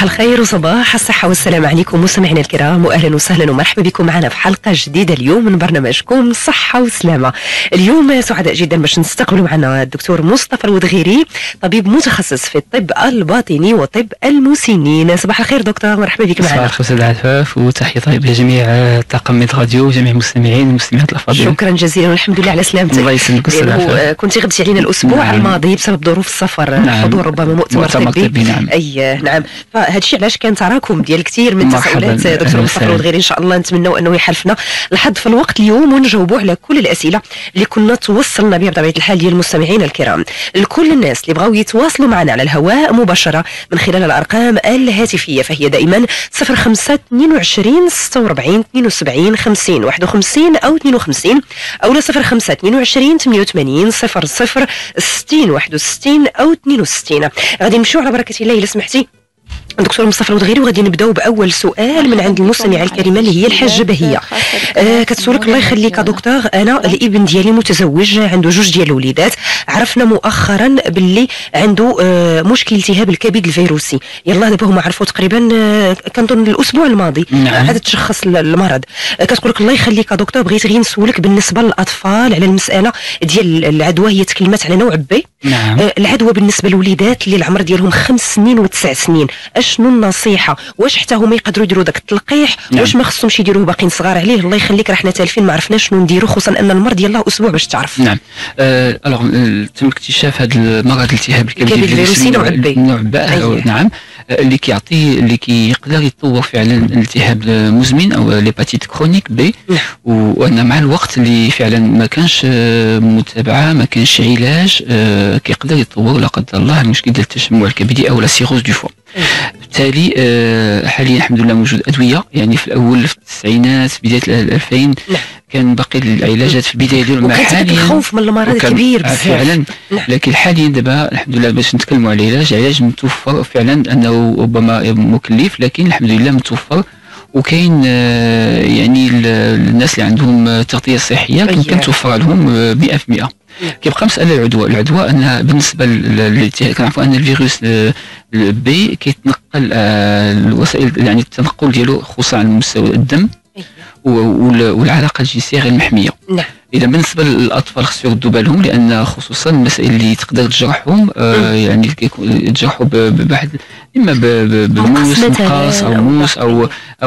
صباح الخير وصباح الصحة والسلام عليكم مستمعينا الكرام، وأهلا وسهلا ومرحبا بكم معنا في حلقة جديدة اليوم من برنامجكم صحة وسلامة. اليوم سعداء جدا باش نستقبلوا معنا الدكتور مصطفى الودغيري، طبيب متخصص في الطب الباطني وطب المسنين. صباح الخير دكتور، مرحبا بك معنا. صباح الخير أستاذ عفاف، وتحية طيبة لجميع طاقم ميد راديو وجميع المستمعين والمستمعات الأفاضل. شكرا جزيلا والحمد لله على سلامتك. الله يسلمك أستاذ عفاف. كنت غبتي علينا الأسبوع الماضي بسبب ظروف السفر، حضور ربما مؤتمر طبي. نعم. نعم، فهذا الشيء علاش كان تراكم ديال كثير من التساؤلات دكتور مصطفى الودغيري. ان شاء الله نتمنوا انه يحالفنا الحظ في الوقت اليوم ونجاوبوا على كل الاسئله اللي كنا توصلنا بها بطبيعه الحال ديال المستمعين الكرام. لكل الناس اللي بغاو يتواصلوا معنا على الهواء مباشره من خلال الارقام الهاتفيه فهي دائما 05 22 46 72 50 51 او 52 او 05 22 88 00 60 61 او 62. غادي نمشيو على بركه الله الا سمحتي دكتور مصطفى الودغيري، وغادي نبداو باول سؤال من عند المستمعه الكريمه اللي هي الحاجه بهيه. كتسولك الله يخليك دكتور، انا الابن ديالي متزوج عنده 2 ديال الوليدات، عرفنا مؤخرا باللي عنده مشكل التهاب الكبد الفيروسي، يلا دابا هما عرفوا تقريبا كنظن الاسبوع الماضي عاد تشخص المرض. كتقولك الله يخليك دكتور، بغيت غير نسولك بالنسبه للاطفال على المساله ديال العدوى، هي تكلمت على نوع بي. نعم. العدوى بالنسبه للوليدات اللي العمر ديالهم 5 سنين و9 سنين، اشنو النصيحه؟ واش حتى هما يقدروا يديروا داك التلقيح؟ نعم. واش ما خصهمش يديروه باقيين صغار عليه؟ الله يخليك راه حنا تالفين ما عرفناش شنو نديروا، خصوصا ان المرض يلاه اسبوع باش تعرف. نعم. الوغ تم اكتشاف هذا المرض الالتهاب الكبدي الفيروسي نوع بي. نعم. اللي يقدر يتطور فعلا الالتهاب مزمن او ليباتيت كرونيك بي. وان مع الوقت اللي فعلا ما كانش متابعه، ما كانش علاج، كيقدر يتطور لا قدر الله المشكل ديال التشمع الكبدي او لا سيروز دو فوا. بالتالي حاليا الحمد لله موجود ادويه، يعني في الاول في التسعينات بدايه 2000 كان باقي العلاجات في البدايه ديالهم، مع حاليا الخوف من المرض كبير بزاف فعلا. لكن حاليا دابا الحمد لله باش نتكلموا على العلاج متوفر فعلا، انه ربما مكلف لكن الحمد لله متوفر. وكاين يعني الناس اللي عندهم تغطيه صحيه يمكن توفر لهم 100%. كيبقى مساله العدوى انها بالنسبه كنعرفوا ان الفيروس بي كيتنقل الوسائل، يعني التنقل ديالو خصوصا على مستوى الدم والعلاقه الجنسيه غير محميه. نعم. اذا بالنسبه للاطفال خصو يردوا بالهم، لان خصوصا المسائل اللي تقدر تجرحهم يعني يتجرحوا بواحد اما بموس مقاس او موس او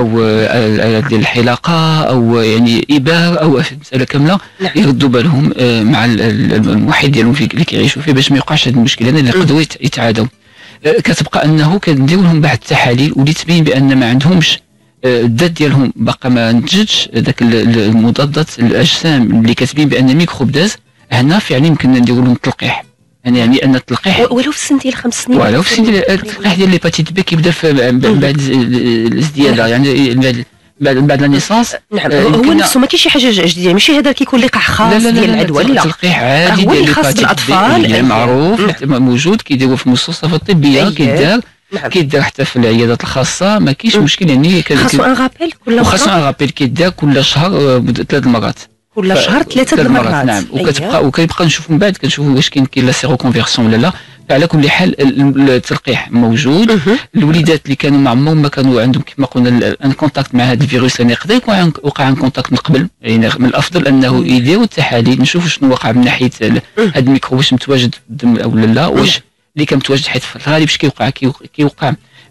ديال الحلاقه او يعني ابار او مساله كامله. يردوا بالهم مع المحيط ديالهم اللي كيعيشوا فيه باش ما يوقعش هذه المشكله اللي يقدروا يتعادوا. كتبقى انه كنديروا لهم بعض التحاليل واللي تبين بان ما عندهمش الذات ديالهم باقا ما نتجتش ذاك المضادات الاجسام اللي كتبين بان ميكروب داز. هنا فعلا يمكن نديروا لهم التلقيح، يعني ان التلقيح ولو في السن ديال 5 سنين، ولو في السن ديال التلقيح ديال ليباتيت بي كيبدا بعد الازدياده، يعني بعد لا نيسانس. نعم. هو نفسه ما كاينش شي حاجه جديده، ماشي هذا كيكون لقاح خاص ديال العدوى، لا تلقيح عادي ديال الاطفال معروف موجود كيديروه في المستوصفات الطبيه. كيدار حتى في العيادات الخاصه، ما كاينش مشكل. يعني خاصو ان رابيل كل مره، وخاصو ان رابيل كيدار كل شهر 3 مرات، كل شهر 3 مرات. نعم. وكيبقى نشوفوا من بعد كنشوفوا واش كاين لا سيرو كونفيرسيون ولا لا. على كل حال التلقيح موجود. الوليدات اللي كانوا مع عمرهم ما كانوا عندهم كما قلنا ان كونتاكت مع هذا الفيروس، لان يقدر يكون وقع ان كونتاكت من قبل، يعني من الافضل انه يديروا التحاليل نشوفوا شنو وقع من ناحيه هذا الميكروب، واش متواجد في الدم او لا، واش اللي كان متواجد. حيت في الغالب اش كيوقع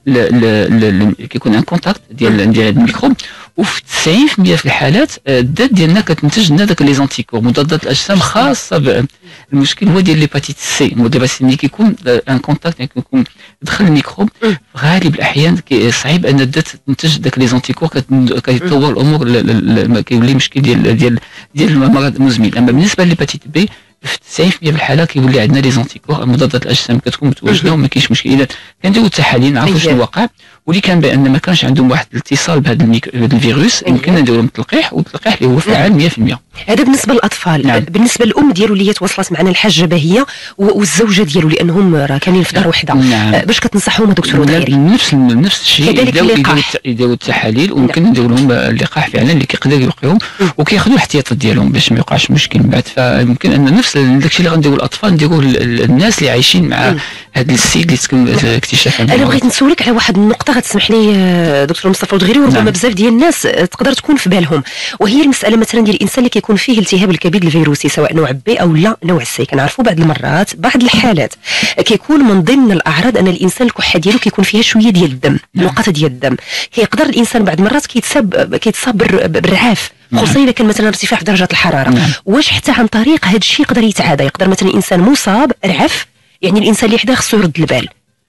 كيكون ان كونتاكت ديال هذا الميكروب. وفي 90% في الحالات الذات ديالنا كتنتج لنا داك لي زانتيكور، مضادات الاجسام خاصه. المشكل هو ديال ليباتيت سي. ملي كيكون ان كونتاكت، يعني كيكون دخل الميكروب، في غالب الاحيان صعيب ان الذات تنتج داك لي زانتيكور، كيتطور الامور، كيولي مشكل ديال المرض مزمن. اما بالنسبه لليباتيت بي في 90% من الحالات كيولي عندنا لي زانتيكور، مضادات الاجسام كتكون متواجده وما كاينش مشكل. اذا كنديروا التحاليل نعرفوا شنو وقع، واللي كان بان ما كانش عندهم واحد الاتصال بهذا الفيروس يمكن نديروا لهم التلقيح، والتلقيح اللي هو فعال 100%. هذا بالنسبه للاطفال. نعم. بالنسبه للام ديالو اللي هي تواصلت معنا الحاجه باهيه والزوجه ديالو، لانهم راه كانين في دار وحده. نعم. باش كتنصحهم دكتور الودغيري؟ نفس الشيء، يديروا التحاليل ويمكن نديروا لهم اللقاح فعلا اللي كيقدر يوقعهم، وكياخذوا الاحتياطات ديالهم باش ما يوقعش مشكل من بعد. فيمكن ان نفس داكشي اللي غنديروا الاطفال نديروه الناس اللي عايشين مع هذا السيد اللي تم اكتشافه. انا بغيت نسولك على واحد النقطه نقطه غتسمح لي دكتور مصطفى ودغيري، وربما بزاف ديال الناس تقدر تكون في بالهم، وهي المساله مثلا ديال الانسان اللي كيكون فيه التهاب الكبد الفيروسي سواء نوع بي او لا نوع سي. كنعرفوا بعض المرات بعض الحالات كيكون من ضمن الاعراض ان الانسان الكحه ديالو كيكون فيها شويه ديال الدم، نقطه ديال الدم. كيقدر الانسان بعض المرات كيتصاب بالرعاف، خصوصا اذا كان مثلا ارتفاع في درجه الحراره. واش حتى عن طريق هذا الشيء يقدر يتعادى؟ يقدر مثلا الانسان مصاب رعف، يعني الانسان اللي حداه خصو يرد البال.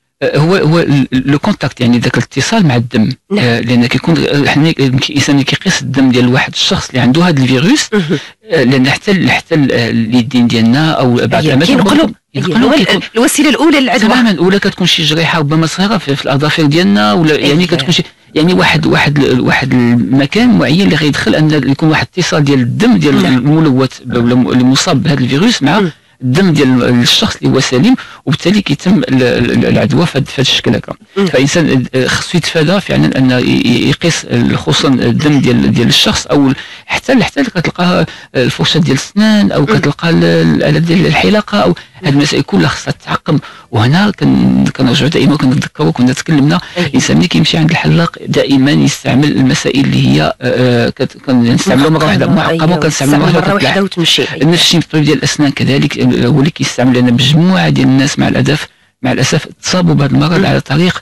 هو لو كونتاكت، يعني ذاك الاتصال مع الدم. لان كيكون حنا الانسان اللي كيقيس الدم ديال واحد الشخص اللي عنده هذا الفيروس، لان حتى اليدين ديالنا او بعض الاماكن ينقلوا الوسيله الاولى للعدوى تماما، ولا كتكون شي جريحه ربما صغيره في الاظافر ديالنا، ولا يعني كتكون شي يعني واحد المكان معين اللي غيدخل ان يكون واحد اتصال ديال الدم ديال الملوث اللي مصاب بهذا الفيروس مع الدم ديال الشخص اللي هو سليم، وبالتالي كيتم العدوى في هذا الشكل هكا. فالانسان خصو يتفادى فعلا ان يقيس خصوصا الدم ديال الشخص، او حتى كتلقى الفرشه ديال السنان، او كتلقى الآلة ديال الحلاقه، او هذه المسائل كلها خصها تتعقم. وهنا كنرجعوا دائما كنتذكروا كنا تكلمنا الانسان ملي كيمشي عند الحلاق دائما يستعمل المسائل اللي هي كنستعملوا مره واحده معقمه، وكنستعملوا مره واحده وتمشي. نفس الشيء في الطب ديال الاسنان كذلك، هو اللي كيستعمل، لان مجموعه ديال الناس مع الاسف تصابوا بهذا المرض على طريق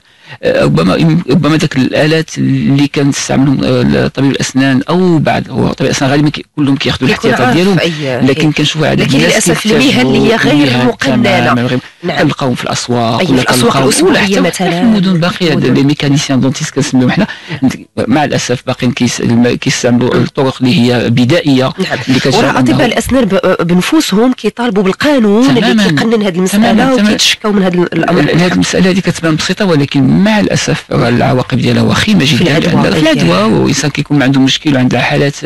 ربما ذاك الالات اللي كنستعملهم طبيب الاسنان او بعد هو طبيب الاسنان غالبا كلهم كياخذوا الاحتياطات ديالهم، لكن كنشوفوا عدد الناس للاسف المهن اللي هي غير مقننه كنلقاوهم في الاسواق، ولا كنلقاو الاسواقيه مثلا في المدن باقيه لي ميكانيسيان دونتيست كنسميوهم حنا، مع الاسف باقيين كيستعملوا الطرق اللي هي بدائيه. وراه اطباء الاسنان بنفوسهم كيطالبوا بالقانون اللي كيقنن هذه المساله وكيتشكاو من هذا الامر. هذه المساله هذه كتبان بسيطه، ولكن مع الاسف العواقب ديالها وخيمه جدا في العدوى، والانسان كيكون عنده مشكل وعنده حالات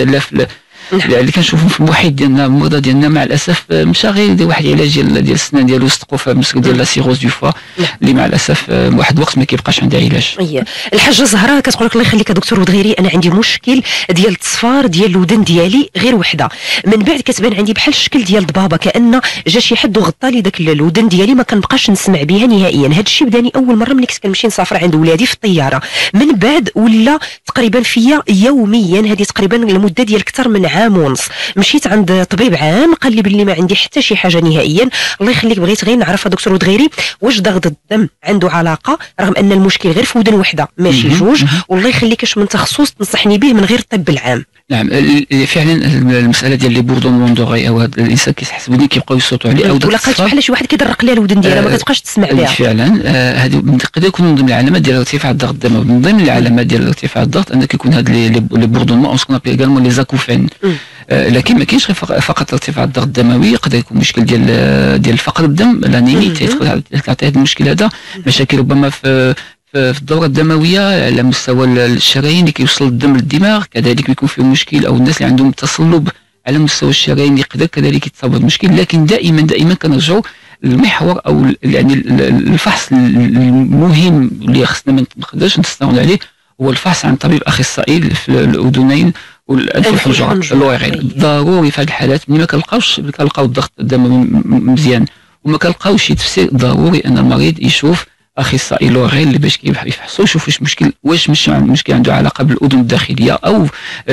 اللي كنشوفوا في المحيط ديالنا المرضى ديالنا مع الاسف مشى غير يدير واحد العلاج ديال السنان ديالو صدقوا في المشكل ديال لا سيروز دو فوا اللي مع الاسف واحد الوقت ما كيبقاش عندها علاج. الحاجه زهراء كتقول لك الله يخليك دكتور ودغيري، انا عندي مشكل ديال التصفار ديال الودن ديالي غير وحده، من بعد كتبان عندي بحال الشكل ديال الضبابه، كان جا شي حد وغطى لي داك الودن ديالي، ما كنبقاش نسمع بها نهائيا. هذا الشيء بداني اول مره ملي كنت كنمشي نسافر عند ولادي في الطياره، من بعد ولا تقريبا فيا يوميا، هذه تقريبا المده ديال اكثر من عام ونص. مشيت عند طبيب عام قال لي باللي ما عندي حتى شي حاجه نهائيا. الله يخليك بغيت غير نعرف دكتور ودغيري واش ضغط الدم عنده علاقه، رغم ان المشكل غير في ودن وحده ماشي جوج، والله يخليك اش من تخصص تنصحني به من غير الطب العام. نعم فعلا المساله ديال لي بوردون دوغي او هذا الانسان كيحس بلي كيبقاو يصوتوا عليه، او ولا لقيت بحال شي واحد كيدرق لها الودن ديالها ما كتبقاش تسمع بها. فعلا هذه قد يكون من ضمن العلامات ديال ارتفاع الضغط الدموي. من ضمن العلامات ديال ارتفاع الضغط ان كيكون هاد لي بوردون اون سكون ابل ايغالمون لي زاكوفين. لكن ما كاينش فقط ارتفاع الضغط الدموي، قد يكون مشكل ديال فقر الدم، الانيمي تعطي هذا المشكل هذا، مشاكل ربما في الدورة الدموية على مستوى الشرايين اللي كيوصل الدم للدماغ، كذلك يكون فيه مشكل، او الناس اللي عندهم تصلب على مستوى الشرايين يقدر كذلك يتصاب بالمشكل. لكن دائما كنرجعوا للمحور او يعني الفحص المهم اللي خصنا ما نقدرش نستغنوا عليه، هو الفحص عن طبيب اخصائي في الاذنين والانف والحنجره اللوغين. ضروري في هذه الحالات ملي ما كنلقاو الضغط الدموي مزيان وما كنلقاوش شي تفسير، ضروري ان المريض يشوف اخصائي لوغين اللي باش يفحصوا يشوف واش مش مشكل عنده علاقه بالاذن الداخليه او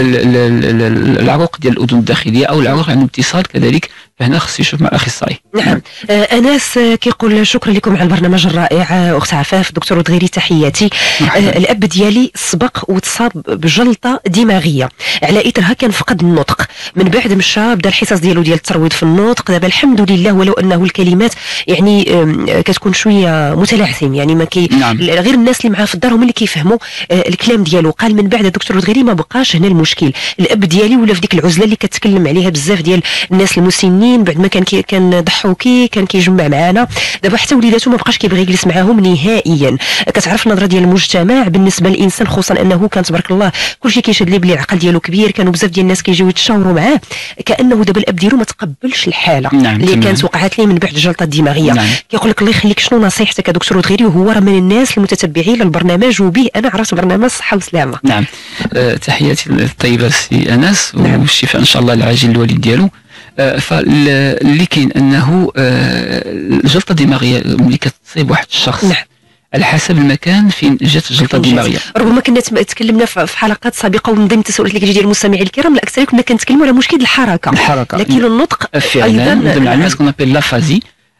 العروق ديال الاذن الداخليه او العروق عنده اتصال كذلك، فهنا خص يشوف مع اخصائي. نعم. انس كيقول شكرا لكم على البرنامج الرائع. اخت عفاف دكتور ودغيري تحياتي. الاب ديالي سبق وتصاب بجلطه دماغيه، على اثرها كان فقد النطق، من بعد مشى بدا الحصص ديالو ديال الترويض في النطق، دابا الحمد لله ولو انه الكلمات يعني كتكون شويه متلعثم، يعني ما كي نعم. غير الناس اللي معاه في الدار هم اللي كيفهموا الكلام ديالو. قال من بعد دكتور ودغيري ما بقاش هنا المشكل، الاب ديالي ولا في ديك العزله اللي كتكلم عليها بزاف ديال الناس المسنين، بعد ما كان ضحوكي كان كيجمع معنا، دابا حتى وليداتو ما بقاش كيبغي يجلس معاهم نهائيا. كتعرف النظره ديال المجتمع بالنسبه للانسان، خصوصا انه كان تبارك الله كلشي كيشهد ليه بلي العقل ديالو كبير، كانوا بزاف ديال الناس كيجيو يتشاوروا معاه، كانه دابا الاب ديالو ما تقبلش الحاله نعم. اللي كانت وقعت ليه من بعد الجلطه الدماغيه. نعم. كيقول لك الله يخليك شنو نصيحتك يا دكتور ودغيري، وهو راه من الناس المتتبعين للبرنامج وبه انا عرفت برنامج صحه وسلامه. نعم. تحياتي الطيبه للسي انس والشفاء ان شاء الله العاجل للوالد ديالو. فاللي كاين انه الجلطه الدماغيه ملي كتصيب واحد الشخص نعم. على حسب المكان فين جات الجلطه الدماغيه. ربما كنا تكلمنا في حلقات سابقه ومن ضمن التساؤلات اللي كتجي المستمعين الكرام الاكثر كنا كنتكلموا على مشكل الحركه لكن النطق فعلا من ضمن الناس كنا نابيل لافازي.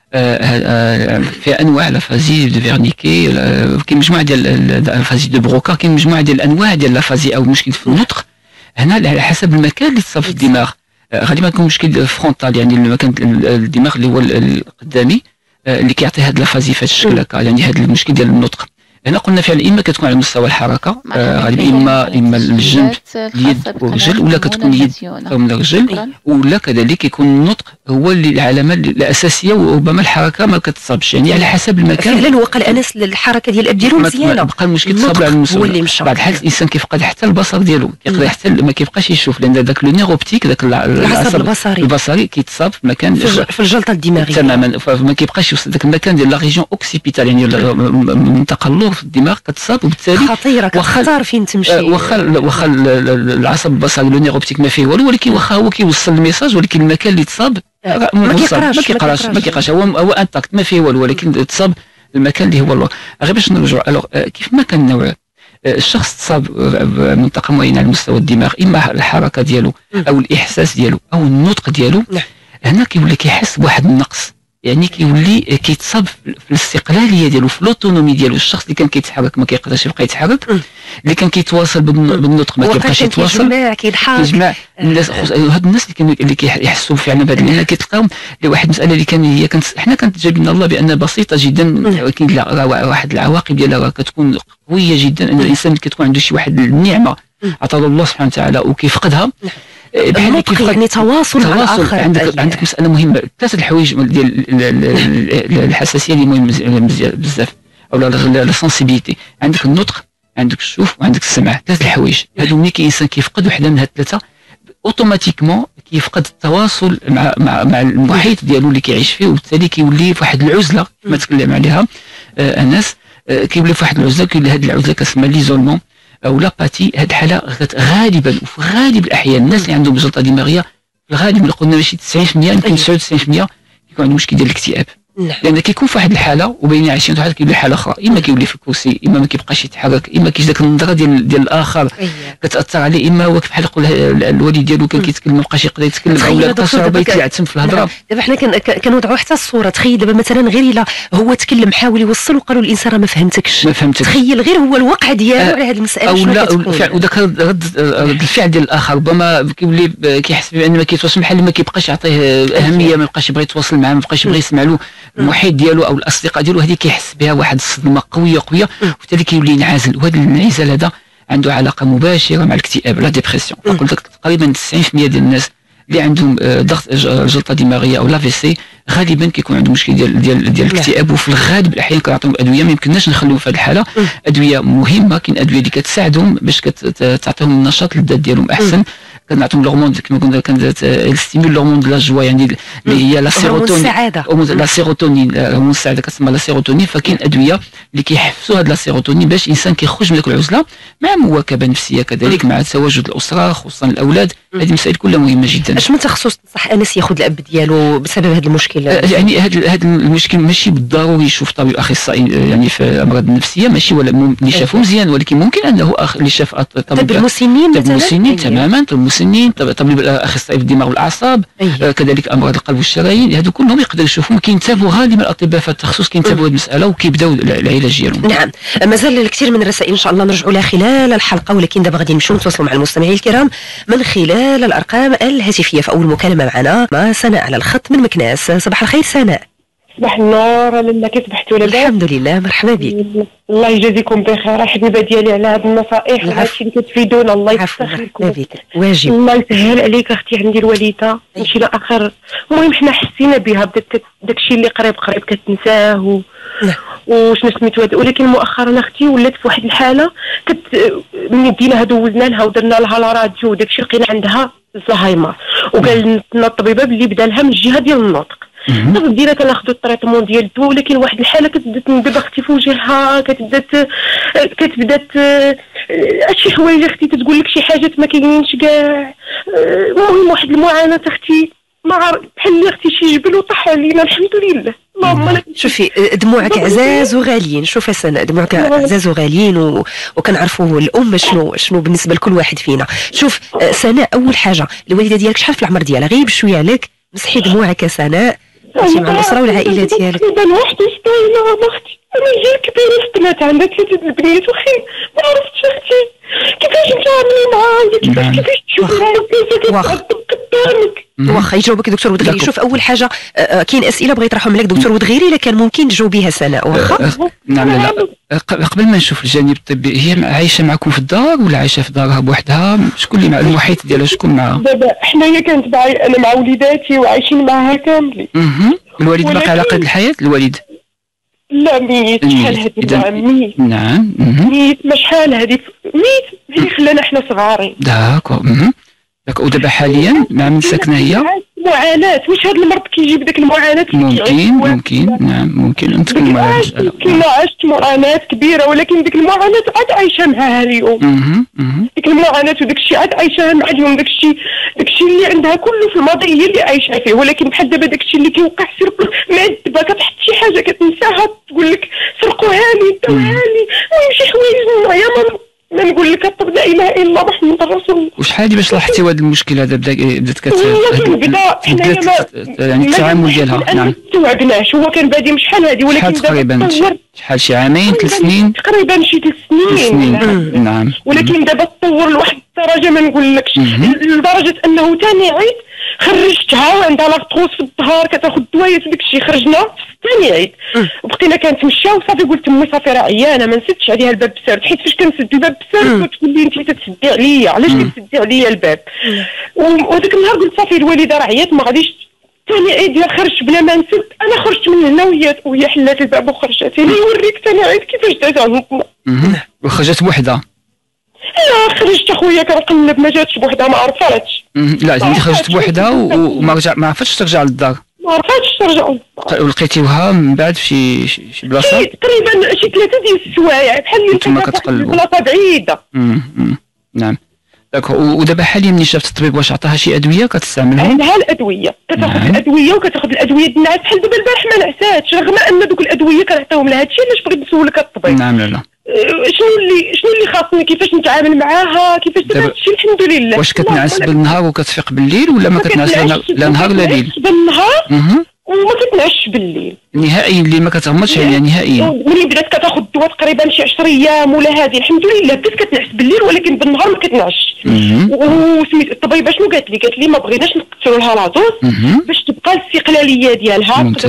في انواع لافازي دو فيرنيكي، كاين مجموعه ديال لافازي دو بروكا، كاين مجموعه ديال الانواع ديال لافازي او مشكل في النطق. هنا على حسب المكان اللي تصاب في الدماغ غالبا يكون مشكل فرونتال، يعني المكان الدماغ اللي هو القدامي اللي كيعطي هذا لافازي في هذا الشكل هكا، يعني هذا المشكل ديال النطق. هنا قلنا فعلا اما كتكون على مستوى الحركه غالبا اما الجنب اليد والرجل، ولا كتكون اليد من الرجل، ولا كذلك يكون النطق هو اللي العلامه الاساسيه، وربما الحركه ما كتصابش، يعني على حسب المكان. فعلا وقال انس الحركه ديال الاب ديالو مزيانه، بقى المشكل تصاب على المستوى. بعد الحال الانسان كيفقد حتى البصر ديالو، كيقدر حتى ما كيبقاش يشوف، لان ذاك لو نيروبتيك ذاك العصب البصري كيتصاب في مكان في الجلطه الدماغيه تماما، فما كيبقاش يوصل ذاك المكان ديال لا ريجيون اوكسيبيتال، يعني المنطقه اللور في الدماغ كتصاب، وبالتالي خطيره كتختار فين تمشي. واخا العصب البصري لو نيروبتيك ما فيه والو، ولكن واخا هو كيوصل الميساج، ولكن المكان اللي تصاب ما كيقراش هو انتاكت ما فيه والو، ولكن تصاب المكان اللي هو اللور. غير باش نرجعوا الوغ كيف ما كان النوع الشخص تصاب بمنطقه معينه على مستوى الدماغ، اما الحركه ديالو او الاحساس ديالو او النطق ديالو، هنا كيولي كيحس بواحد النقص، يعني كيولي كيتصاب في الاستقلاليه ديالو، في لوتونومي ديالو. الشخص اللي كان كيتحرك ما كيقدرش يبقى يتحرك، اللي كان كيتواصل بالنطق ما كيبقاش يتواصل، كيجمع الناس. هاد الناس اللي كيحسوا فعلا بهذا، لان كتلقاهم لواحد المساله اللي حنا كانت جاب لنا الله بان بسيطه جدا، ولكن واحد العواقب ديالها كتكون قويه جدا، ان الانسان كتكون عنده شي واحد النعمه عطاه الله سبحانه وتعالى وكيفقدها، النطق يعني تواصل مع الآخر. عندك مسألة مهمة، ثلاثة الحوايج ديال الحساسية اللي مهم بزاف، أو لا سونسيبيليتي. عندك النطق، عندك الشوف، وعندك السمع. ثلاث الحوايج هادو ملي الإنسان كيفقد وحدة من هاد الثلاثة اوتوماتيكمون كيفقد التواصل مع المحيط ديالو اللي كيعيش فيه، وبالتالي كيولي في واحد العزلة كما تكلم عليها أنس، كيولي في واحد العزلة، كيولي هاد العزلة كتسمى ليزولمون او لاباتي. هذه الحاله غالبا وفي غالب الاحيان الناس اللي عندهم جلطه دماغيه في الغالب قلنا ماشي 90% يمكن 99% كيكون عندهم مشكل ديال الاكتئاب، لان كيكون في واحد الحاله وبين عايشين واحد كيولي حاله اخرى، اما كيولي في الكرسي، اما ما كيبقاش يتحرك، اما كيجي داك النظره ديال الاخر كتاثر عليه، اما هو بحال يقول الوالد ديالو كان كيتكلم ما بقاش يقدر يتكلم، او بقى صعوبه يتلعثم في الهضره. دابا حنا كنوضعوا حتى الصوره، تخيل دابا مثلا غير الا هو تكلم حاول يوصل وقالوا الانسان راه ما فهمتكش، تخيل غير هو الوقع ديالو على هذه المساله او لا، وداك رد الفعل ديال الاخر ربما كيولي كيحس بان ما كيتواصل بحال ما كيبقاش يعطيه اهميه، ما بقاش يبغي يتواصل معاه، ما بقاش يبغي يسمع له المحيط ديالو او الاصدقاء ديالو، هذه كيحس بها واحد الصدمه قويه، وبالتالي كيولي ينعزل، وهذا الانعزال هذا عنده علاقه مباشره مع الاكتئاب، لا ديبرسيون. فقلت لك تقريبا 90% ديال الناس اللي عندهم ضغط جلطه دماغيه او لافي سي غالبا كيكون عندهم مشكل ديال الاكتئاب، وفي الغالب الاحيان كنعطيهم ادويه، ما يمكنناش نخليهم في هذه الحاله. ادويه مهمه، كاين ادويه اللي كتساعدهم باش تعطيهم النشاط للذات ديالهم احسن. كنعطيهم الهرمون كما قلنا كنستيمول الهرمون دو لا جوا، يعني اللي هي لا سيروتونين، لا سيروتونين، هرمون السعاده كتسمى لا سيروتونين. فكاين ادويه اللي كيحفزوا هذا لا سيروتونين باش الانسان كيخرج من ذاك العزله، مع مواكبه نفسيه كذلك، مع تواجد الاسره خصوصا الاولاد. هذه مسائل كلها مهمه جدا. اش من تخصص تنصح انس ياخذ الاب ديالو بسبب هذا المشكل؟ يعني هذا المشكل ماشي بالضروري يشوف طبيب اخصائي يعني في الامراض النفسيه، ماشي ولا اللي شافه مزيان، ولكن ممكن انه اللي شاف طبيب المسنين مثلا، طبيب المسنين تماما، طبيب المسنين، طبيب الاخصائي في الدماغ والاعصاب، كذلك امراض القلب والشرايين، هذو كلهم يقدروا يشوفوا. كينتابعوا غالبا الاطباء في التخصص كينتابعوا هذه المساله وكيبداو العلاج ديالهم. نعم، مازال الكثير من الرسائل ان شاء الله نرجعوا لها خلال الحلقه، ولكن دابا غادي نمشيو نتواصلوا مع المستمعين الكرام من خلال الارقام الهاتفيه. في اول مكالمه معنا مع سناء على الخط من مكناس. صباح الخير سناء. صباح النور لاله، كيف صبحتوا لاباس؟ الحمد لله، مرحبا بك. الله يجازيكم بخير الحبيبه ديالي على هذه النصائح وهادشي اللي كتفيدونا، الله يستخلفكم. واجب. الله يسهل عليك اختي، عندي الوالده ماشي لاخر. المهم حنا حسينا بها، بدات داكشي اللي قريب كتنساه وشنو سميتو، ولكن مؤخرا اختي ولات في واحد الحاله من دينا دوزنا لها ودرنا لها لا راديو وداكشي لقينا عندها الزهايمر، وقال لنا الطبيبه باللي بدا لها من الجهه ديال النطق. بدينا كناخذوا التريتمون ديال الدواء، ولكن واحد الحاله كتبدا تندب اختي في وجهها، كتبدا شي حوايج اختي تقول لك شي حاجات ما كاينينش كاع. المهم واحد المعاناه اختي، ما عرف بحال اللي اختي شي جبل وطاح علينا. الحمد لله اللهم لك. شوفي دموعك عزاز وغاليين، شوفي سناء دموعك عزاز وغاليين وكنعرفوا الام شنو بالنسبه لكل واحد فينا. شوف سناء، اول حاجه الوالده ديالك شحال في العمر ديالها؟ غيب شويه عليك، مسحي دموعك يا سناء، انت مع الاسره والعائله ديالك. انا وحدي ستايله اختي، انا جاي كبيره في البنات، عندها 3 البنات وخي ما عرفتش اختي كيفاش نتعامل معاها، كيفاش تشوف امك قدامك. واخا يجاوبك دكتور ودغيري. شوف اول حاجه كاين اسئله بغيت نطرحهم لك دكتور ودغيري، الا كان ممكن تجاوبيها سناء واخا. نعم. لا قبل ما نشوف الجانب الطبي، هي عايشه معكم في الدار ولا عايشه في دارها بوحدها؟ شكون اللي مع المحيط ديالها، شكون معها؟ دابا حنايا كانت معايا انا مع وليداتي وعايشين معها كاملين. الوالد باقي على قيد الحياه؟ الوالد لا ميت. شحال هادي ميت؟ نعم ميت. ما شحال هادي ميت اللي خلانا حنا صغارين. داكور. ودابا حاليا مع من ساكنه هي؟ معاناة. واش هذا المرض كيجيب داك المعاناة؟ ممكن نعم ممكن نتكلموا على هذا المسألة. كنا عشت معاناة كبيرة، ولكن ديك المعاناة عاد عايشة معها اليوم. ديك المعاناة وداك الشيء عاد عايشاها مع اليوم. داك الشيء اللي عندها كله في الماضي هي اللي عايشة فيه، ولكن بحال دابا داك الشيء اللي كيوقع سير معذبة، كتحط شي حاجة كتنساها، تقول لك سرقوها لي داوها لي، المهم شي حوايج نوعية ما نقول لك الطب لا اله الا الله محمد رسول الله. وشحال باش لاحظتي هذه المشكله بدات يعني التعامل ديالها؟ نعم. ما استوعبناش، هو كان بادي شحال هذه، ولكن تقريبا شحال شي عامين 3 سنين تقريبا، شي 3 سنين. نعم. ولكن دابا تطور لواحد الدرجه ما نقولكش، لدرجه انه ثاني عيد خرجتها وعندها لاكتروس في الظهر، كتاخذ دوايات وداك الشيء، خرجنا ثاني عيد وبقينا كنتمشى وصافي. قلت امي صافي راه عيانه، ما نسدش عليها الباب بسارد، حيت فاش كنسد الباب بسارد كتقول لي انت تتسدي عليا، علاش كتسدي عليا الباب؟ وداك النهار قلت صافي الوالده راه عيات ما غاديش. ثاني عيد خرجت بلا ما نسد، انا خرجت من هنا وهي حلات الباب وخرجت. اللي يوريك ثاني عيد كيفاش دازت عندنا. وخرجت بوحدها؟ لا خرجت اخويا كنقلب، ما جاتش بوحدها، ما عرفاتش. لا انت خرجت بوحدها وما عرفتش ترجع للدار؟ ما عرفتش ترجع. ولقيتيوها من بعد في شي بلاصه؟ تقريبا شي 3 ديال السوايع، بحال اللي كنتما كتقلبوا بلاصه بعيده. نعم. ودابا حاليا ملي شافت الطبيب واش عطاها شي ادويه كتستعملهم؟ عندها الادويه، كتاخذ الادويه وكتاخذ الادويه ديال النعاس. بحال دابا البارح ما نعساتش، رغم ان دوك الادويه كنعطيهم لها. هادشي علاش بغيت نسولك الطبيب. نعم. لا شنو اللي خاصني، كيفاش نتعامل معاها، كيفاش دابا هادشي الحمد لله. واش كتنعس بالنهار وكتفيق بالليل ولا ما كتنعس لا نهار لا ليل؟ بالنهار وما كتنعسش بالليل نهائيا، اللي ما كتغمضش عليها نهائيا. ملي بدات كتاخذ الدواء تقريبا شي 10 ايام ولا هذه الحمد لله بدات كتنعس بالليل، ولكن بالنهار ما كتنعسش. وسميت الطبيبه شنو قالت لي ما بغيناش نكثروا لها لاطوس باش تبقى الاستقلاليه ديالها. قلت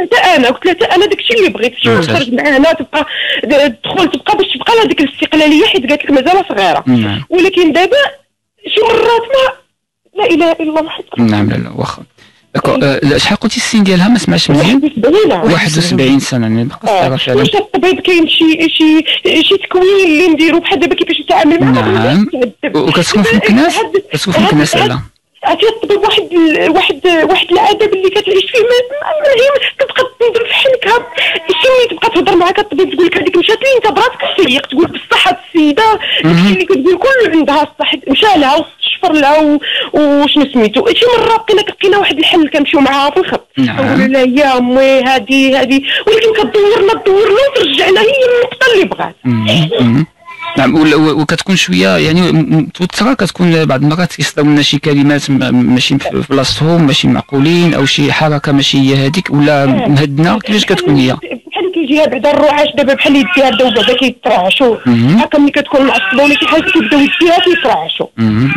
لها انا داكشي اللي بغيت، تخرج معانا تبقى تدخل تبقى باش تبقى لها ديك الاستقلاليه، حيت قالت لك مازال صغيره. ولكن دابا شي مرات ما لا اله الا الله محمد. نعم. لا واخا. شحال قلتي السن ديالها؟ ما سمعتش مزيان. 71 سنه. يعني بقى صغيره فعلا. واش الطبيب كاين شي تكوين اللي نديرو بحال دابا كيفاش نتعامل معها؟ نعم. وكتسكن في مكناس؟ كتسكن في مكناس لا؟ عرفتي الطبيب واحد العاده اللي كتعيش فيه، هي كتبقى تنظر في حنكها. شنو تبقى تهضر معاك الطبيب تقول لك هذيك مشات لي انت براسك تسيق، تقول بصحه السيده داكشي اللي كتقول كله عندها الصح، مشى لها وتشفر لها وشنو سميتو. شي مره لقينا واحد الحل كنمشيو معاها في الخط، نقول لها يا امي هذه، ولكن كدورنا وترجعنا هي النقطه اللي بغات. نعم. وكتكون شويه يعني متوتره، كتكون بعض المرات كيصداو لنا شي كلمات ماشي في بلاصتهم، ماشي معقولين، او شي حركه ماشي هي هذيك، ولا مهدنه. كيفاش كتكون هي؟ بحال كيجيها بعدا الرعاش دابا، بحال يديها بداو بعدا كيترعشوا هكا، ملي كتكون معصبه ولا شي حاجه كيبداو يديها كيترعشوا.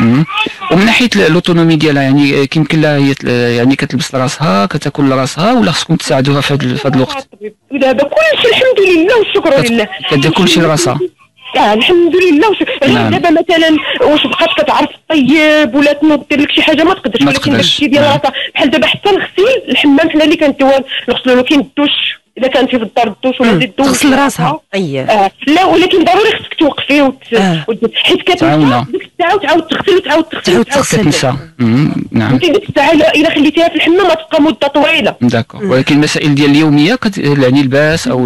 ومن ناحيه الاوتونومي ديالها، يعني كيمكن لها هي يعني كتلبس راسها، كتاكل راسها، ولا خصكم تساعدوها في هذا الوقت؟ دابا كلشي الحمد لله والشكر لله، كدير كلشي لراسها. الحمد لله. نعم. دابا مثلا واش بقات كتعرف طيب ولا تنوض دير لك شي حاجه ما تقدرش، ولكن داكشي ديال راسها بحال دابا حتى الغسيل الحمام حنا اللي كنديوها نغسلوا له. كاين الدوش اذا كانتي في الدار الدوش ولا الدوش تغسل راسها. لا ولكن ضروري خصك توقفي حيت كتنسى ديك الساعه وتعاود تغسل وتعاود تغسل. نعم. ديك الساعه الا خليتيها في الحمام غتبقى مده طويله. داكور. ولكن المسائل ديال اليوميه يعني الباس او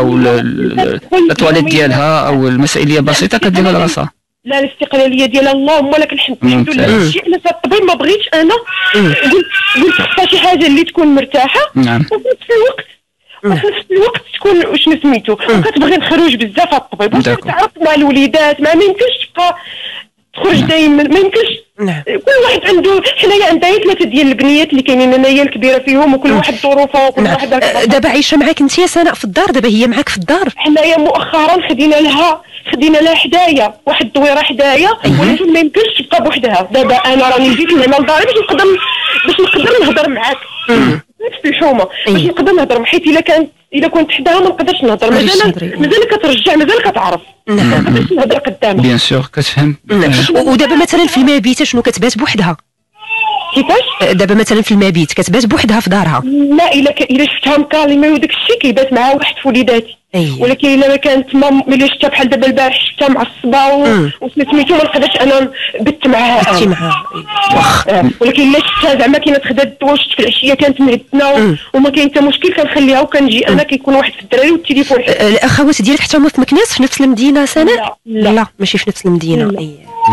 الطواليت ديالها او المسائل اللي بسيطه كديرها لراسها. لا الاستقلاليه ديالها اللهم لك الحمد لله. الشيء علاش الطبيب ما بغيتش انا قلت خصها شي حاجه اللي تكون مرتاحه. نعم. وفي نفس الوقت وفي نفس الوقت تكون شنو سميتو وكتبغي نخرج بزاف على الطبيب واش تعرف مع الوليدات ما يمكنش تبقى تخرج دائما ما يمكنش. كل واحد عنده حنايا عندها 3 ديال البنيات اللي كاينين انايا الكبيره فيهم وكل واحد ظروفه وكل واحد دابا عايشه معاك انت يا سناء في الدار دابا هي معاك في الدار حنايا مؤخرا خدينا لها حدايا واحد الدويره حدايا ولكن ما يمكنش تبقى بوحدها. دابا انا راني جيت هنا لداري باش نقدر نهضر معاك في الحومه باش نقدر نهضر معاك حيت الا كنت حداها ما نقدرش نهضر مازال كترجع مازال كتعرف ما نقدرش نهضر قدامها بيان سور كتفهم. ودابا مثلا في المبيت شنو كتبات بوحدها كيفاش دابا مثلا في المبيت كتبات بوحدها في دارها؟ لا الا شفتها مكالمه وداك الشيء كيبات معها واحد في وليداتي ولكن الا ما كانت ملي شفتها بحال دابا البارح شفتها معصبه وسميتو ما نقدرش انا بت معاها ولكن الا شفتها زعما كاينه تخدا الدواء شفت في العشيه كانت مهدنه وما كاين حتى مشكل كنخليها وكنجي انا كيكون واحد في الدراري والتليفون. الاخوات ديالك حتى هما في مكناس في نفس المدينه سناء؟ لا ماشي في نفس المدينه.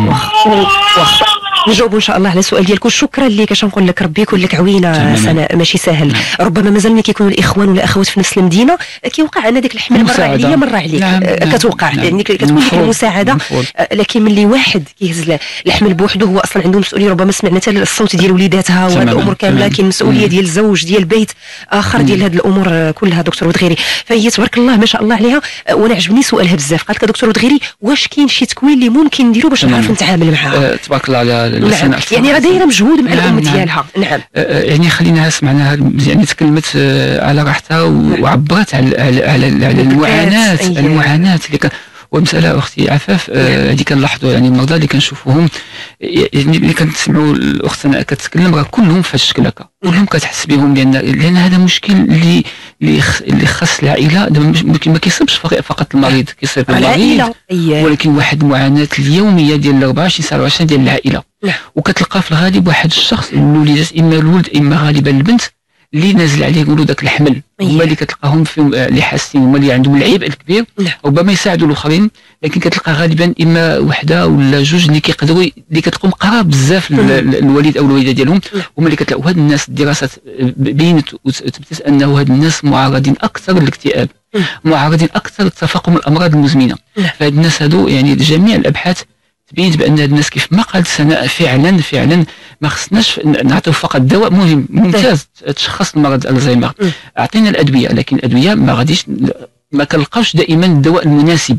واخا نجاوبوا ان شاء الله على السؤال ديالك وشكرا لك. اش نقول لك ربي يكون لك عوينه سناء ماشي سهل. ربما مازال ملي كيكونوا الاخوان ولا الاخوات في نفس المدينه كيوقع ان ديك الحمل مره عليا مره عليك كتوقع يعني كتكون ديك المساعده لكن ملي واحد كيهز الحمل بوحده هو اصلا عنده مسؤوليه ربما سمعنا حتى الصوت ديال وليداتها وهذه الامور كامله كاين مسؤوليه ديال الزوج ديال البيت اخر ديال هذه الامور كلها. دكتور ودغيري فهي تبارك الله ما شاء الله عليها وانا عجبني سؤالها بزاف. قالت لك دكتور ودغيري واش كاين شي تكوين اللي ممكن نديرو باش نعرف نتعامل معها؟ تبارك الله على يعني راه دايره مجهود مع الام ديالها. يعني خلينا سمعناها يعني تكلمت على راحتها وعبرت على المعاناه اللي ومسألة أختي عفاف اللي كنلاحظوا يعني المرضى اللي كنشوفوهم يعني اللي كنسمعوا الأخت سناء كتكلم راه كلهم في هذا الشكل هكا كلهم كتحس بهم لأن هذا مشكل اللي خاص العائلة ما كيصيبش فقط المريض كيصيب المريض ولكن واحد المعاناة اليومية ديال 24 ساعة 24 ديال العائلة وكتلقى في الغالب واحد الشخص الوليدات إما الولد إما غالبا البنت اللي نازل عليه يقولوا ذاك الحمل هما اللي كتلقاهم فيهم اللي حاسين هما اللي عندهم العبء الكبير ربما يساعدوا الاخرين لكن كتلقى غالبا اما وحده ولا جوج اللي كيقدروا اللي كتكون قراب بزاف الوالد او الوالده ديالهم هما اللي كتلاقوا هاد الناس الدراسات بينت وثبتت انه هاد الناس معرضين اكثر للاكتئاب معرضين اكثر لتفاقم الامراض المزمنه. فهاد الناس هادو يعني جميع الابحاث تبينت بان هاد الناس كيف ما قالت سناء فعلا ما خصناش نعطيو فقط دواء مهم ممتاز تشخص المرض الزهايمر اعطينا الادويه لكن الادويه ما غاديش ما كنلقاوش دائما الدواء المناسب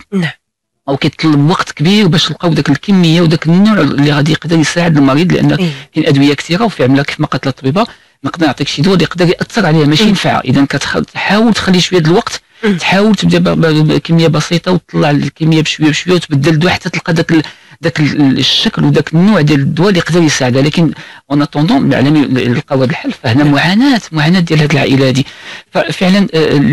او كيطلب وقت كبير باش نلقاو داك الكميه وداك النوع اللي غادي يقدر يساعد المريض لان كاين ادويه كثيره وفي عملها كيف ما قالت الطبيبه نقدر نعطيك شي دواء اللي يقدر ياثر عليها ماشي ينفعها. اذا كتحاول تخلي شويه الوقت تحاول تبدا بكميه بسيطه وتطلع الكميه بشويه وتبدل الدواء حتى تلقى داك الشكل وداك النوع ديال الدواء اللي يقدر يساعدها. لكن اون اتوندون العالم يلقاو هذا الحل فهنا معاناه ديال هذه العائله هذه. ففعلا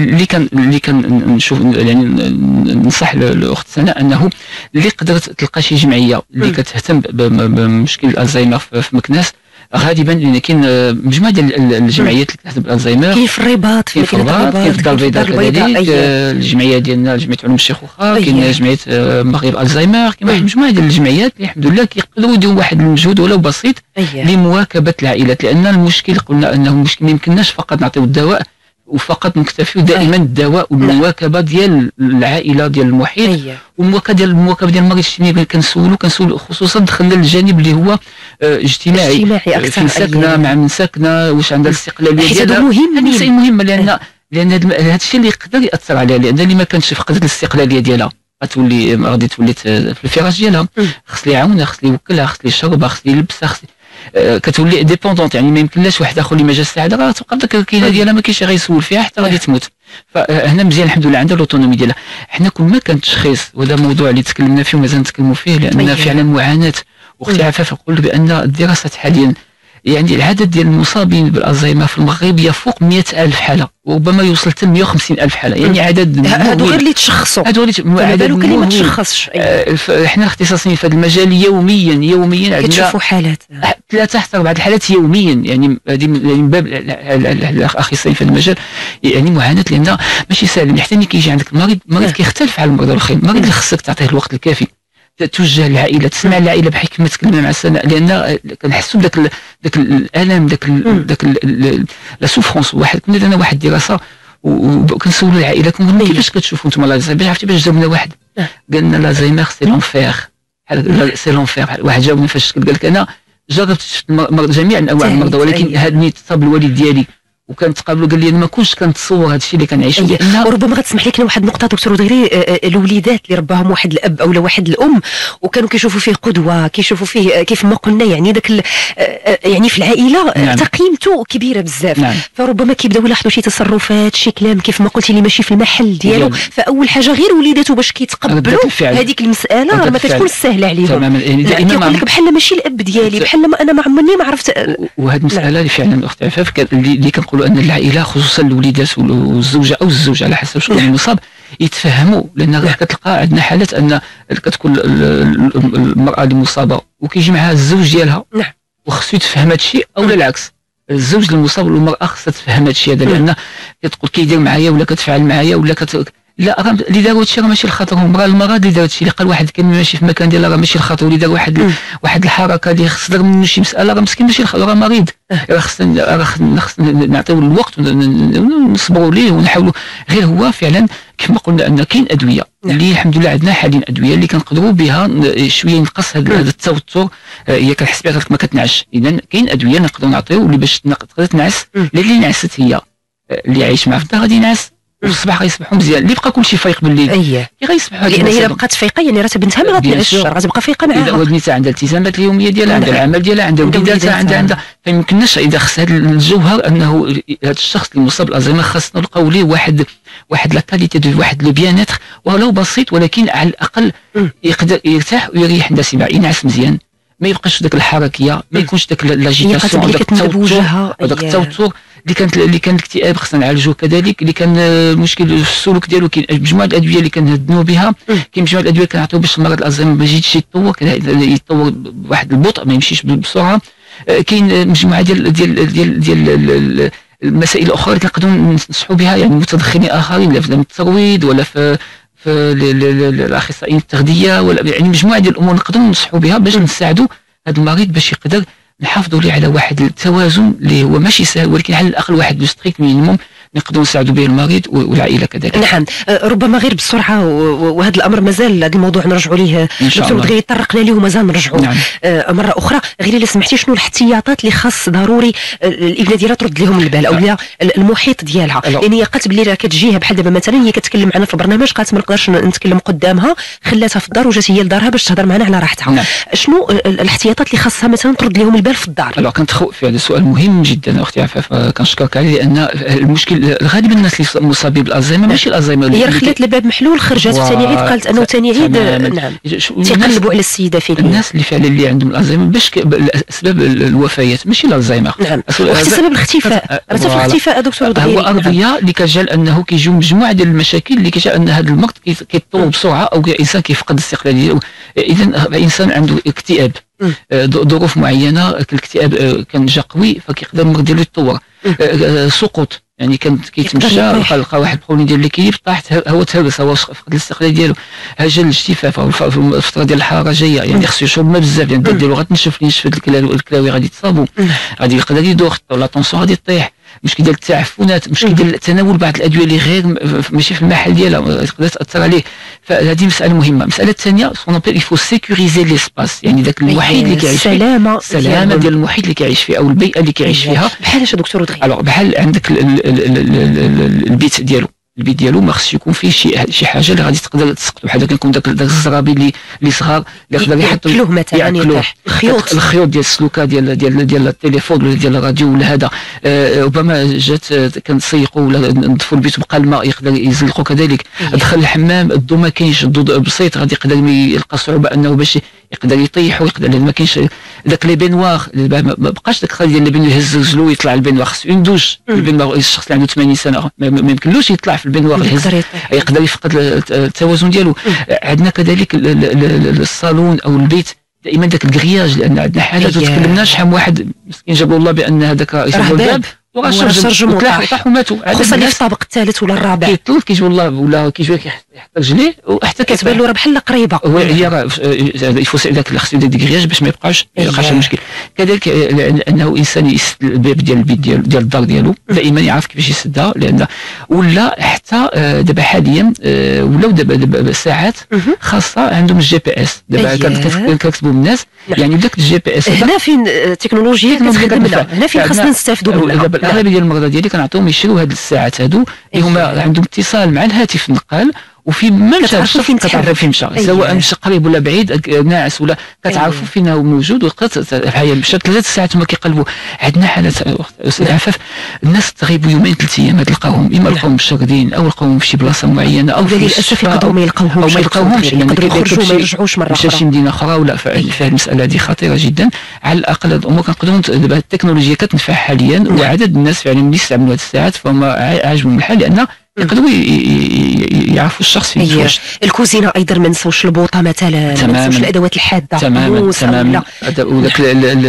اللي كان نشوف يعني ننصح الاخت سناء انه اللي قدرت تلقى شي جمعيه اللي كتهتم بمشكل الزهايمر في مكناس غالبا لان كاين مجموعه ديال الجمعيات اللي كتهتم بالزهايمر كاين في الرباط كاين في الدار البيضاء كذلك الجمعيه ديالنا جمعيه علوم الشيخوخه كاين جمعيه مغرب الزهايمر كاين واحد مجموعه ديال الجمعيات اللي الحمد لله كيقدروا يديروا واحد المجهود ولو بسيط لمواكبه العائلات لان المشكل قلنا انه المشكل ما يمكنناش فقط نعطيو الدواء وفقط نكتفيو دائما الدواء والمواكبه ديال العائله ديال المحيط والمواكبه ديال المريض الاجتماعي كنسولو خصوصا دخلنا للجانب اللي هو اجتماعي فين ساكنه مع من ساكنه واش عندها الاستقلاليه ديالها هذه شيء مهم لان هذا الشيء اللي يقدر ياثر عليها لان اللي ما كانش فقدت الاستقلاليه ديالها غادي تولي في الفراش ديالها خص لي يعاونها خص لي يوكلها خص لي يشربها خص لي يلبسها كتولي ديبوندونت يعني ما يمكنلاش واحد اخر اللي ما جا الساعه راه تبقى داك الكاينه ديالها ما كاينش غيسول فيها حتى غادي تموت. فهنا مزيان الحمد لله عندها الاوتونومي ديالها. حنا كل ما كان التشخيص وهذا موضوع اللي تكلمنا فيه ومازال نتكلموا فيه لان فعلا معاناه واختي عفاف نقول بان الدراسات حاليا يعني العدد ديال المصابين بالالزهايمر في المغرب يفوق 100,000 حاله وربما يوصل حتى 150,000 حاله يعني عدد هادو غير اللي تشخصوا عدد اللي ما تشخصش. احنا اختصاصيين في هذا المجال يوميا عندنا كتشوفوا حالات 3 حتى 4 الحالات يوميا يعني هذه من باب الاخصائيين في هذا المجال يعني معاناه لان ماشي سهل حتى ملي كيجي عندك المريض كيختلف على المرضى الاخرين. المريض اللي خصك تعطيه الوقت الكافي توجه العائله تسمع العائله بحال كما تكلمنا مع سناء لان كنحسوا بداك الالم داك لا سوفرونس. كنا درنا واحد الدراسه وكنسولوا العائله كنقول كيفاش كتشوفوا انتم الالزهايمر؟ عرفتي باش جاوبنا واحد قال لنا الالزهايمر سي لونفير، سي لونفير. واحد جاوبني فاش قال لك انا جربت جميع انواع المرضى ولكن هذا ملي تصاب الوالد ديالي وكانت تقابلوا قال لي انا ما كنتش كنتصور هذا الشيء اللي كنعيش فيه. وربما غتسمح لي كاين واحد النقطه دكتور ودغيري، الوليدات اللي رباهم واحد الاب او واحد الام وكانوا كيشوفوا فيه قدوه، كيشوفوا فيه كيف ما قلنا يعني داك يعني في العائله قيمته كبيره بزاف. فربما كيبداو يلاحظوا شي تصرفات، شي كلام كيف ما قلتي اللي ماشي في المحل ديالو، فاول حاجه غير وليداته باش كيتقبلوا هذيك المساله ما كتكونش سهله عليهم. تماما، يعني دائما كيقول لك بحال ماشي الاب ديالي، بحال ما انا ما عمرني ما عرفت. وهذه المساله اللي فعلا اخت عفاف اللي كنقولوا ان العائله خصوصا الوليدات والزوجه او الزوج على حسب شكون المصاب يتفهموا، لان كتلقى عندنا حالات ان كتكون المراه المصابه وكيجي معها الزوج ديالها وخصو يتفهم هذا الشيء، او العكس الزوج المصاب والمراه خصها تفهم هذا الشيء هذا، لان كتقول كيدير معايا ولا كتفعل معايا ولا لا راه اللي داروا هادشي راه ماشي الخطر، المراه اللي دارت هادشي اللي قال واحد كان ماشي في المكان ديالها راه ماشي الخطر، اللي دار واحد الحركه اللي خص دار منه شي مساله راه مسكين ماشي الخطر، راه مريض، راه خصنا نعطيو الوقت ونصبروا ليه ونحاولوا. غير هو فعلا كما قلنا ان كاين ادويه اللي الحمد لله عندنا حاليا ادويه اللي كنقدروا بها شويه ينقص هذا التوتر، هي كنحس بها ما كتنعش. اذا كاين ادويه نقدروا نعطيو اللي باش تقدر تنعس، اللي نعست هي اللي عايش معها في الدار غادي ينعس والصباح غيصبحوا مزيان، اللي بقى كلشي فايق بالليل غيصبحوا، لان هي بقات فايقه يعني راه بنتها ما غتنعسش، غتبقى فايقه معاها. ودنيتها عندها الالتزامات اليوميه ديالها، عندها العمل ديالها، عندها وليداتها، عندها فما يمكنناش اذا خص هذا الجوهر انه هذا الشخص اللي مصاب بالالزهايمر خاصنا نلقاو ليه واحد لا كاليتي دو واحد لو بيانيتر ولو بسيط، ولكن على الاقل يقدر يرتاح ويريح عند سباع، ينعس مزيان، ما يبقاش داك الحركيه، ما يكونش داك لاجيتاسيون، داك التوتر اللي كان الاكتئاب خصنا نعالجوه كذلك، اللي كان المشكل في السلوك ديالو. كاين مجموعه الادويه اللي كنهدنوا بها، كاين مجموعه الادويه كنعطيو باش المرض الالزهايمر ما يجيش يتطور بواحد البطء، ما يمشيش بسرعه. كاين مجموعه ديال المسائل الاخرى اللي كنقدروا ننصحوا بها يعني متدخلين اخرين، لا في الترويض ولا في الاخصائيين التغذيه، ولا يعني مجموعه ديال الامور نقدروا ننصحوا بها باش نساعدوا هذا المريض باش يقدر نحافظوا ليه على واحد التوازن اللي هو ماشي سهل، ولكن على الاقل واحد لو ستريكت مينيموم نقدروا نساعدوا به المريض والعائله كذلك. نعم، ربما غير بسرعه، وهذا الامر مازال هذا الموضوع نرجعوا ليه دكتور غير طرقنا ليه ومازال نرجعوا مره اخرى. غير الا سمحتي شنو الاحتياطات اللي خاص ضروري الابنه ديالها ترد لهم البال او لا المحيط ديالها، لان هي قالت بلي راه كتجيها بحال دابا مثلا هي كتكلم معنا في البرنامج، قالت ما نقدرش نتكلم قدامها، خلاتها في الدار وجات هي لدارها باش تهضر معنا على راحتها. شنو الاحتياطات اللي خاصها مثلا ترد لهم البال في الدار؟ كنتخوف في هذا سؤال مهم جدا اختي عفاف، كنشكرك عليه، لان المشكل غالبا الناس اللي مصابين بالالزهايمر ماشي الالزهايمر، هي خلات الباب محلول، خرجت في ثاني عيد قالت انه ثاني عيد نعم تيقلبوا على السيده فين الناس اللي فعلا اللي عندهم الالزهايمر باش اسباب الوفيات ماشي الالزهايمر. نعم، وحتى سبب الاختفاء، راه في الاختفاء دكتور هو ارضيه اللي كتجعل انه كيجيو مجموعه ديال المشاكل اللي كتجعل ان هذا المرض كيتطور بسرعه او الانسان كيفقد الاستقلاليه. اذا الانسان عنده اكتئاب، ظروف معينه الاكتئاب كان جا قوي فكيقدر المرض ديالو يتطور. سقوط يعني كان كيتمشى لقى واحد البروبليم ديال ليكيليب، طاحت هو تهرس، هو فقد الاستقلال ديالو، هجا الاجتفاف او الفتره ديال الحراره جايه، يعني خصو يشرب الماء بزاف، يعني ديالو غتنشف، اللي نشفت الكلاوي غادي تصابوا، غادي يقدر يدوخ، لا طونسيون غادي طيح، مشكل ديال التعفنات، مشكل ديال تناول بعض الادويه اللي غير ماشي في المحل ديالها تقدر تاثر عليه. فهذه مساله مهمه. المساله الثانيه سون يفو سيكوريزي ليسباس، يعني ذاك المحيط اللي كيعيش فيه، السلامه ديال المحيط اللي كيعيش فيه او البيئه اللي كيعيش فيها. بحال اش دكتور دغيا؟ بحال عندك البيت ديالو ما خصش يكون فيه شي حاجه اللي غادي تقدر تسقط، بحال كيكون داك الزرابي اللي صغار اللي يقدر يحطوا ياكلوه مثلا، الخيوط ديال السلوكه ديال التليفون ولا ديال الراديو ولا هذا، ربما جات كنسيقوا ولا نضفوا البيت بقى الماء يقدر يزلقوا كذلك. دخل الحمام الضو ما كاينش، الضو بسيط غادي يقدر يلقى صعوبه انه باش يقدر يطيح، ويقدر لان ما كاينش داك لي بينوار، ما بقاش داك الخليه ديال لي بينوار يهز رجلو يطلع البينوار، خصو اون دوش. البينوار الشخص اللي عنده 80 سنه ما يمكنلوش يطلع في البينوار، يقدر يفقد التوازن ديالو. عندنا كذلك الصالون او البيت دائما داك الكرياج، لان عندنا حالات وتكلمنا شحال واحد مسكين جاب الله بان هذاك يسمى الباب وراه شرجم وطاح وماتوا، خصوصا اللي في الطابق الثالث ولا الرابع كيطل كيجيو الله ولا كيجيو يحط رجليه وحتى كتبان له راه بحال قريبه. هي راه يفوس داك خصو يدير ديكرياج باش ما يبقاش المشكل. كذلك انه انسان يسد الباب ديال البيت ديال الدار ديالو دائما يعرف كيفاش يسدها، لان ولا حتى دابا حاليا ولاو دابا ساعات خاصه عندهم الجي بي اس. دابا كنكتبوا الناس يعني داك الجي بي اس هنا فين التكنولوجيا كتخدمنا، هنا فين خاصنا نستافدوا منها. دابا الاغلبيه ديال المرضى ديالي كنعطيهم يشريو هاد الساعات هادو اللي هما عندهم اتصال مع الهاتف النقال، وفي ما مشى كتعرف فين مشى، سواء مشى قريب ولا بعيد ناعس ولا كتعرفوا فين هو موجود. وهي مشات 3 ساعات هما كيقلبوا. عندنا حالات استاذ عفاف الناس تغيبوا يومين 3 ايام تلقاوهم اما لقاوهم شاردين او لقاوهم في شي بلاصه معينه او للاسف يقدروا ما يلقاوهمش او ما يلقاوهمش يقدروا يخرجوا ما يرجعوش مره اخرى شي مدينه اخرى ولا. فهاد المساله هذه خطيره جدا. على الاقل هاد الامور كنقدروا دابا التكنولوجيا كتنفع حاليا، وعدد الناس فعلا اللي يستعملوا هاد الساعات فهم عاجبهم الحال، لان يقدروا يعرفوا الشخص فين يتواجد. الكوزينه ايضا ما نساوش البوطه مثلا، ما نساوش الادوات الحاده تماما وداك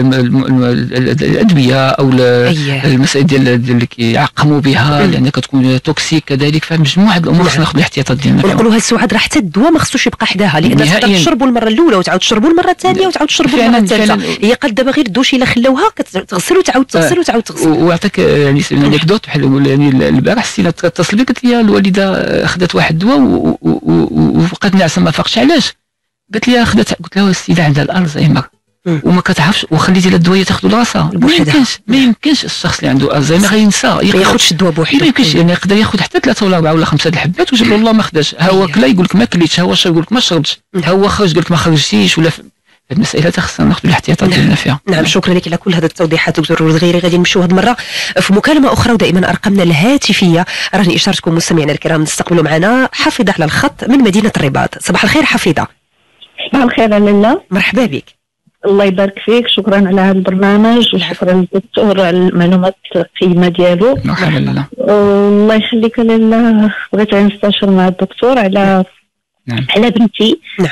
الادويه او المسائل ديال اللي كيعقموا بها لان كتكون توكسيك كذلك. فمجموعه الامور خصنا ناخذ الاحتياطات ديالنا. ونقولوا هاد السعاد راه حتى الدواء ما خصوش يبقى حداها، لان تقدر تشربوا المره الاولى وتعاود تشربوا المره الثانيه وتعاود تشربوا المره الثالثه. هي قد دابا غير الدوشي الا خلاوها كتغسل وتعاود تغسل وتعاود تغسل. وعطاك يعني انكدوت بحال يعني البارح السيده اتصل بي قالت لي الوالده اخذت واحد الدواء وبقات ناعسه ما فاقش. علاش؟ قالت لي اخذت. قلت لها السيده عندها الالزهايمر وما كتعرفش وخليتي الدواء تاخذ لراسها. ما يمكنش الشخص اللي عنده الزهايمر غينسى ما ياخذش الدواء بوحدو. ما يمكنش يعني يقدر ياخذ حتى 3 ولا 4 ولا 5 الحبات وجاب له الله ما خداش. ها هو كلا يقول لك ما كليتش، ها هو شرب يقول لك ما شربتش، ها هو خرج قال لك ما خرجتيش. ولا المسألة خصنا ناخذ الاحتياطات ديالنا فيها. نعم شكرا لك على كل هذه التوضيحات دكتور رودغيري. غادي نمشيو هذه المره في مكالمه اخرى، ودائما ارقامنا الهاتفيه رهن اشارتكم مستمعينا الكرام. نستقبلوا معنا حفيظه على الخط من مدينه الرباط. صباح الخير حفيظه. صباح الخير لاله. مرحبا بك. الله يبارك فيك، شكرا على هذا البرنامج وشكرا للدكتور على المعلومات القيمه ديالو. مرحبا لاله. الله يخليك لاله. بغيت نستشير مع الدكتور على على بنتي. نعم.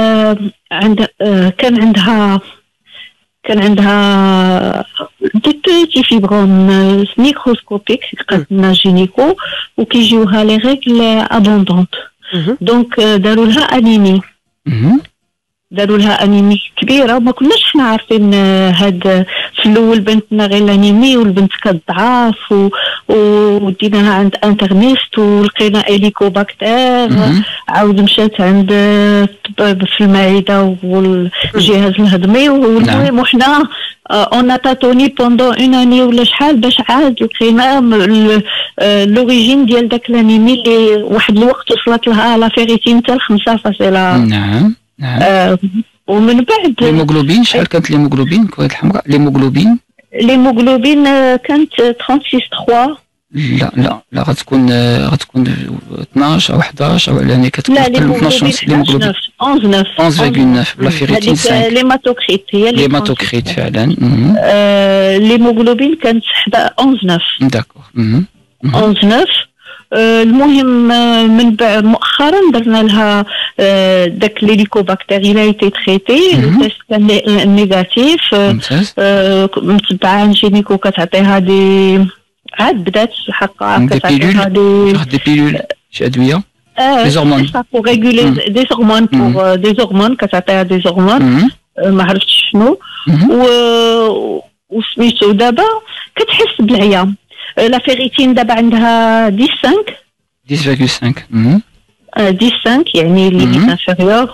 كان عندها دي بيتي فيبروم ميكروسكوبيك قدنا جينيكو وكيجيوها لي ريغل ابوندونت. دونك داروا لها انيمي كبيره وما كناش حنا عارفين. هاد في الاول بنتنا غير الانيمي والبنت كتضعف وديناها عند انترنيست ولقينا اليكوباكتير. عاود مشات عند الطبيب في المعده والجهاز الهضمي. والمهم حنا اون تاتوني بوندون اون اني ولا شحال باش عاد لقينا لوريجين ديال داك الانيمي اللي واحد الوقت وصلت لها لا فيريتين حتى 5 فاصلة. نعم. ومن بعد الهيموغلوبين شحال كانت الهيموغلوبين الكرات الحمراء؟ الهيموغلوبين كانت 36.3. لا غتكون 12 او 11 او يعني كتكون 12 الهيموغلوبين 11.9 بلا فيريتين 5. ليماتوكريت هي ليماتوكريت فعلا. الهيموغلوبين كانت 11.9. داكور. 11.9. المهم من بعد مؤخرا درنا لها داك ليليكوباكتير الى ايتي تريتي التيست كان نيجاتيف. متبعه عن جينيكو كتعطيها دي عاد بدات الحق كتعطيها دي بيلول شي ادويه دي هرمون بور ريغولي دي هرمون بور دي هرمون كتعطيها دي هرمون ما عرفتش شنو وسميتو. دابا كتحس بالعيا. لا فيريتين دابا عندها 10.5 يعني ليميت انفيريور.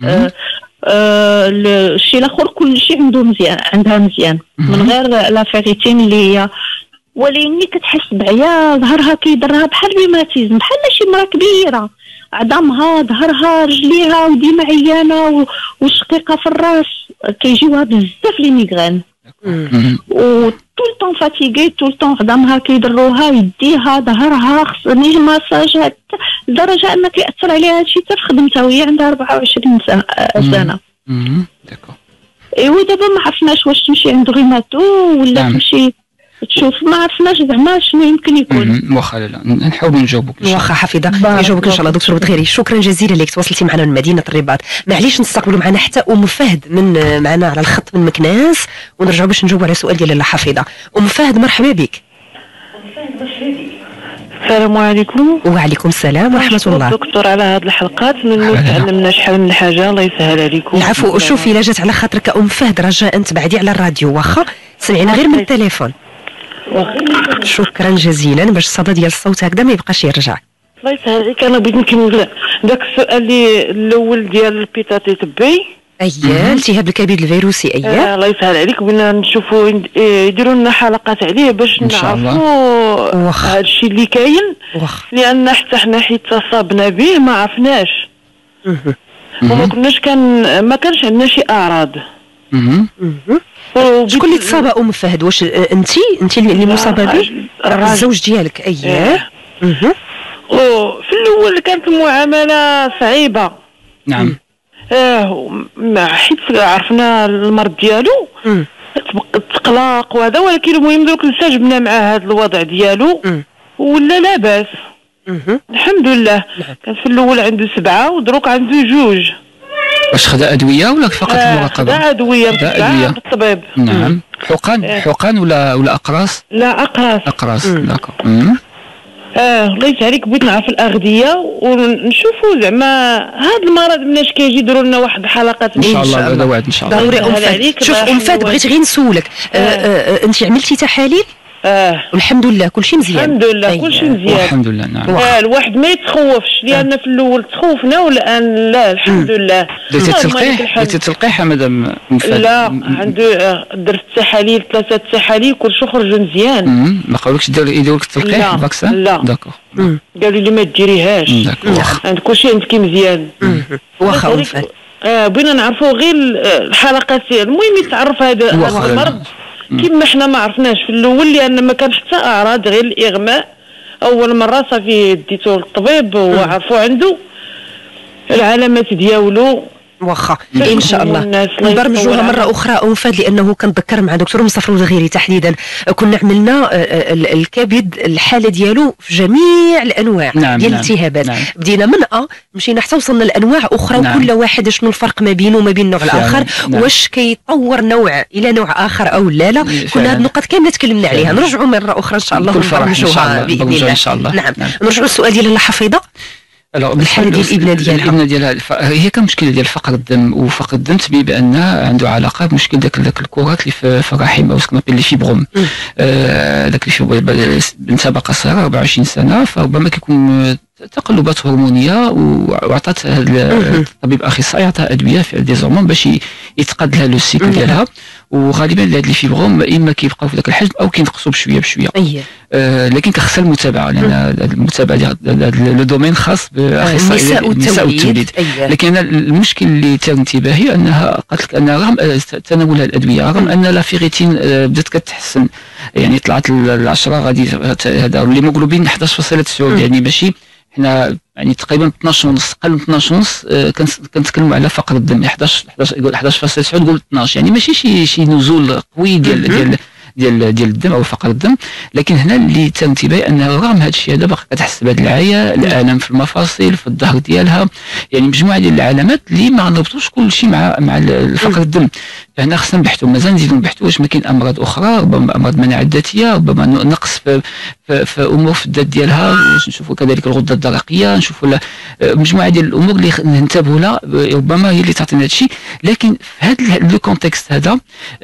الشيء الاخر كل شيء عندها مزيان من غير لا فيريتين اللي هي. ولكن كتحس بعيا ظهرها كيضرها بحال الروماتيزم بحال شي مرا كبيره. عظامها ظهرها رجليها وديما عيانه والشقيقه في الراس كيجيوها بزاف لي ميغران. و طول طون فاتيغي طول طون عظامها كيضروها يديها ظهرها خصني ماساج لدرجه ان كيأثر عليها هادشي حتى في خدمتها وهي عندها 24 سنه. داكور. ايوا دابا ما عرفناش واش تمشي عند روماتو ولا تمشي تشوف ما عرفناش زعما شنو يمكن يكون. واخا لا نحاولوا نجاوبوك. واخا حفيظه يجاوبك ان شاء الله دكتور رودغيري. شكرا جزيلا لك تواصلتي معنا من مدينه الرباط. معليش نستقبلوا معنا حتى فهد من معنا على الخط من مكناس ونرجعوا باش نجاوبوا على سؤال ديال حفيظه. فهد مرحبا بك. السلام عليكم. وعليكم السلام ورحمه الله. دكتور على هذه الحلقات من تعلمنا شحال من حاجه، الله يسهل عليكم. العفو. شوفي الا جات على خاطرك ام فهد رجاء تبعدي على الراديو واخا سمعينا غير من التليفون. شكرا جزيلا باش الصدى ديال الصوت هكذا ما يبقاش يرجع. الله يسهل عليك. انا بغيت نكمل داك السؤال اللي الاول ديال البيتاتيت بي. التهاب الكبد الفيروسي. الله يسهل عليك. بغينا نشوفوا يديروا لنا حلقات عليه باش نعرفوا هذا الشيء اللي كاين، لان حتى حنا حيت تصابنا به ما عرفناش وما كناش ما كانش عندنا شي اعراض. شكون اللي تصاب ام فهد؟ واش انت اللي مصابه به؟ الزوج ديالك. وفي الاول كانت المعامله صعيبه. نعم. حيت عرفنا المرض ديالو تقلق وهذا، ولكن المهم دوك استجبنا مع هذا الوضع ديالو ولا لاباس الحمد لله. كان في الاول عنده 7 ودروك عنده 2. واش خدا ادويه ولا فقط المراقبه؟ خدا ادويه بالطبيب. نعم. حقن ولا اقراص؟ لا اقراص. داكور. الله يسهلك. بغيت نعرف الاغذيه ونشوفوا زعما هذا المرض مناش كيجي. يديروا لنا واحد الحلقات ان شاء الله. هذا وعد ان شاء الله. ضروري ام فهد. شوف ام فهد بغيت غير نسولك انت عملتي تحاليل؟ والحمد لله كلشي مزيان. الحمد لله كلشي مزيان الحمد لله. نعم. الواحد ما يتخوفش، لان في الاول تخوفنا والان لا الحمد لله. درتي تلقيح مدام مفاد؟ لا عنده درت تحاليل 3 تحاليل كلشي خرجوا مزيان. ما قالولكش يديروك التلقيح الفاكسان؟ لا. داكور. قالوا لي ما ديريهاش. عند كلشي عندك مزيان. واخا ام فهد. بغينا نعرفوا غير الحلقات. المهم يتعرف هذا المرض كيما حنا ما عرفناش في الاول، لان ما كان حتى اعراض غير الاغماء. اول مره صافي ديتو للطبيب وعرفوا عنده العلامات ديالو. واخا ان شاء الله نبرمجوها مره اخرى ام فهد، لانه كنتذكر مع دكتور مصطفى الغيري تحديدا كنا عملنا الكبد الحاله ديالو في جميع الانواع ديال الالتهابات. بدينا من مشينا حتى وصلنا لانواع اخرى. وكل واحد شنو الفرق ما بينه وما بين النوع الاخر. واش كيطور نوع الى نوع اخر او لا. كنا هذه النقط كامله تكلمنا عليها. نرجعوا مره اخرى ان شاء الله ونبرمجوها باذن الله ان شاء الله. نعم. نرجعوا للسؤال ديال الحفيظه. بالحاله ديال الابنه ديالها هي كان مشكله ديال فقر الدم. وفقر الدم تبين بان عنده علاقه بمشكل داك الكرات اللي في الرحم او سكنابيل اللي فيبروم. داك اللي بنتها قصيره 24 سنه، فربما كيكون تقلبات هرمونيه. وعطات الطبيب اخصائي عطاها ادويه في دي هرمون باش يتقاد لها لو سيكل ديالها. وغالبا هاد لي فيبروم اما كيبقاو في ذاك الحجم او كينقصوا بشويه بشويه. لكن كخصها المتابعه، لان المتابعه ديال لو دومين خاص باخصائي النساء والتوليد. لكن المشكل اللي تاع انتباهي انها قالت لك ان رغم تناولها الادويه، رغم ان لا فيغيتين بدات كتحسن، يعني طلعت ال10 غادي هذا الهيموغلوبين 11.9، يعني ماشي حنا يعني تقريبا 12 ونص، قل من 12 ونص. كنتكلموا على فقر الدم 11.9 تقول 12، يعني ماشي شي نزول قوي ديال الدم او فقر الدم. لكن هنا اللي تنتبه انه رغم هذا الشيء هذا باقي كتحس بهذه العيا، الالم في المفاصل، في الظهر ديالها، يعني مجموعه ديال العلامات اللي ما نربطوش كل شيء مع فقر الدم. فهنا خصنا نبحثوا، مازال نزيدوا نبحثوا واش ما كاين امراض اخرى، ربما امراض مناعه ذاتيه، ربما نقص في امور في الذات ديالها. نشوفوا كذلك الغده الدرقيه، نشوفوا مجموعه ديال الامور اللي ننتبهوا لها ربما هي اللي تعطينا هذا الشيء. لكن في هذا لو كونتكست هذا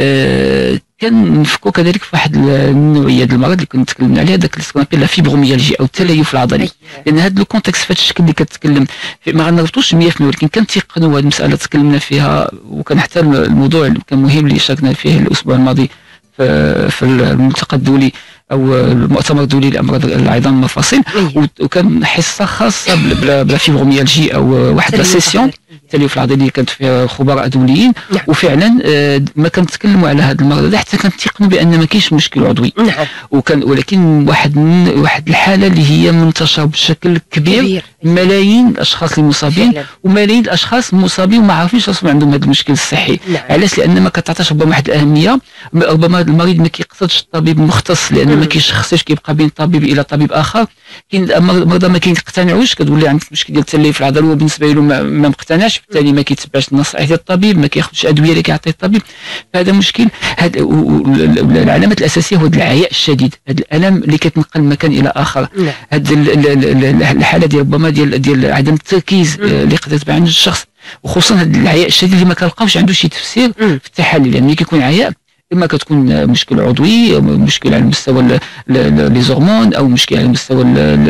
كنفكوا كذلك في واحد النوعيه ديال المرض اللي كنا تكلمنا عليها، داك اللي سكون لا فيبروميالجي او التليف العضلي. لان هذا لو كونتكست في هذا الشكل اللي كتكلم ما غنربطوش 100%، ولكن كنتيقنوا هذه المساله تكلمنا فيها. وكان حتى الموضوع اللي كان مهم اللي شاركنا فيه الاسبوع الماضي في الملتقى الدولي او المؤتمر الدولي لامراض العظام والمفاصل. وكان حصه خاصه بلا فيبروميالجي او واحد لا سيسيون التليف العضلي اللي كانت فيها خبراء دوليين. وفعلا ما كنتكلموا على هذا المرض هذا حتى كنتيقنوا بان ما كاينش مشكل عضوي. ولكن واحد الحاله اللي هي منتشره بشكل كبير. ملايين الاشخاص المصابين وملايين الاشخاص المصابين وما عارفينش اصلا عندهم هذا المشكل الصحي. علاش؟ لان ما كتعطاش ربما واحد الاهميه. ربما المريض ما كيقصدش الطبيب المختص، لان ما كيشخصش، كيبقى بين طبيب الى طبيب اخر. كاين مرضى ما كيقتنعوش، كتولي عندك مشكل ديال التليف العضلي وبالنسبه له ما مقتنعش، بالتالي ما كيتبعش النصائح ديال الطبيب، ما كياخذش الادويه اللي كيعطيه الطبيب. فهذا مشكل. هذا العلامات الاساسيه هو العياء الشديد، هذا الالم اللي كيتنقل من مكان الى اخر، هذه الحاله ديال ربما ديال عدم التركيز اللي يقدر يتبع عند الشخص، وخصوصا هذا العياء الشديد اللي ما كنلقاوش عنده شي تفسير في التحاليل. يعني ملي كيكون عياء اما كتكون مشكل عضوي، مشكل على مستوى لي زورمون، او مشكل على مستوى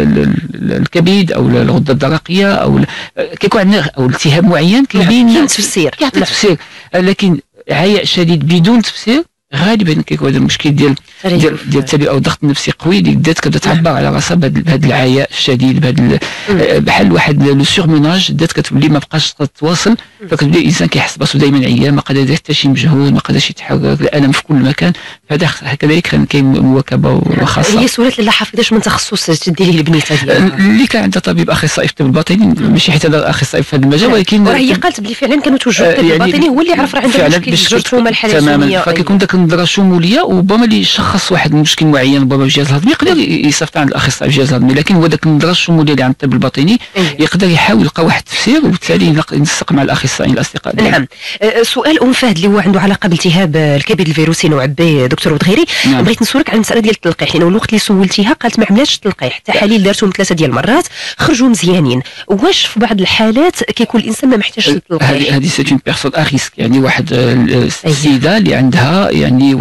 الكبد او الغده الدرقيه، او كيكون عندنا او التهاب معين كيبين تفسير، كيعطي تفسير. لكن عياء شديد بدون تفسير غالبا كيكون هذا المشكل ديال التليف او الضغط النفسي قوي اللي بدات كتبدا تعبر على راسها بهذا العياء الشديد، بهذا بحال واحد لو سورميناج، بدات كتولي ما بقاش تواصل، فكتبدا الانسان كيحس براسو دايما عيان، ما قادر يدير حتى شي مجهود، ما قادرش يتحرك، الالم في كل مكان. فهذا كذلك كاين مواكبه وخاصه. هي سؤالات لاله حفيظه من تخصص تدي ليه البنيته ديالها اللي كان عندها طبيب اخصائي في الطب الباطني، ماشي حيت هذا اخصائي في هذا المجال، ولكن هي قالت بلي فعلا كانوا توجهوا الطب الباطني هو اللي عرف راه عندها مشكل جرثومه الحاله تماما. فكيكون ذاك النظره شموليه، وربما اللي يشخص واحد المشكل معين ربما في الجهاز الهضمي يقدر يصيفط عند الاخصائي في الجهاز الهضمي، لكن هو ذاك النظره الشموليه اللي عند الطب الباطني يقدر يحاول يلقى واحد التفسير، وبالتالي ينسق مع الاخصائيين الاصدقاء. نعم. سؤال فهد اللي هو عنده علاقه بالتهاب الكبد الفيروسي نوع بي، دكتور ودغيري. بغيت نسولك على المساله ديال التلقيح، لانه الوقت اللي سولتيها قالت ما عملاتش التلقيح، التحاليل دارتهم 3 ديال المرات خرجوا مزيانين. واش في بعض الحالات كيكون الانسان ما محتاجش التلقيح؟ هذه سيت اون بيرسون ا ريسك، يعني واحد السيده اللي عندها يعني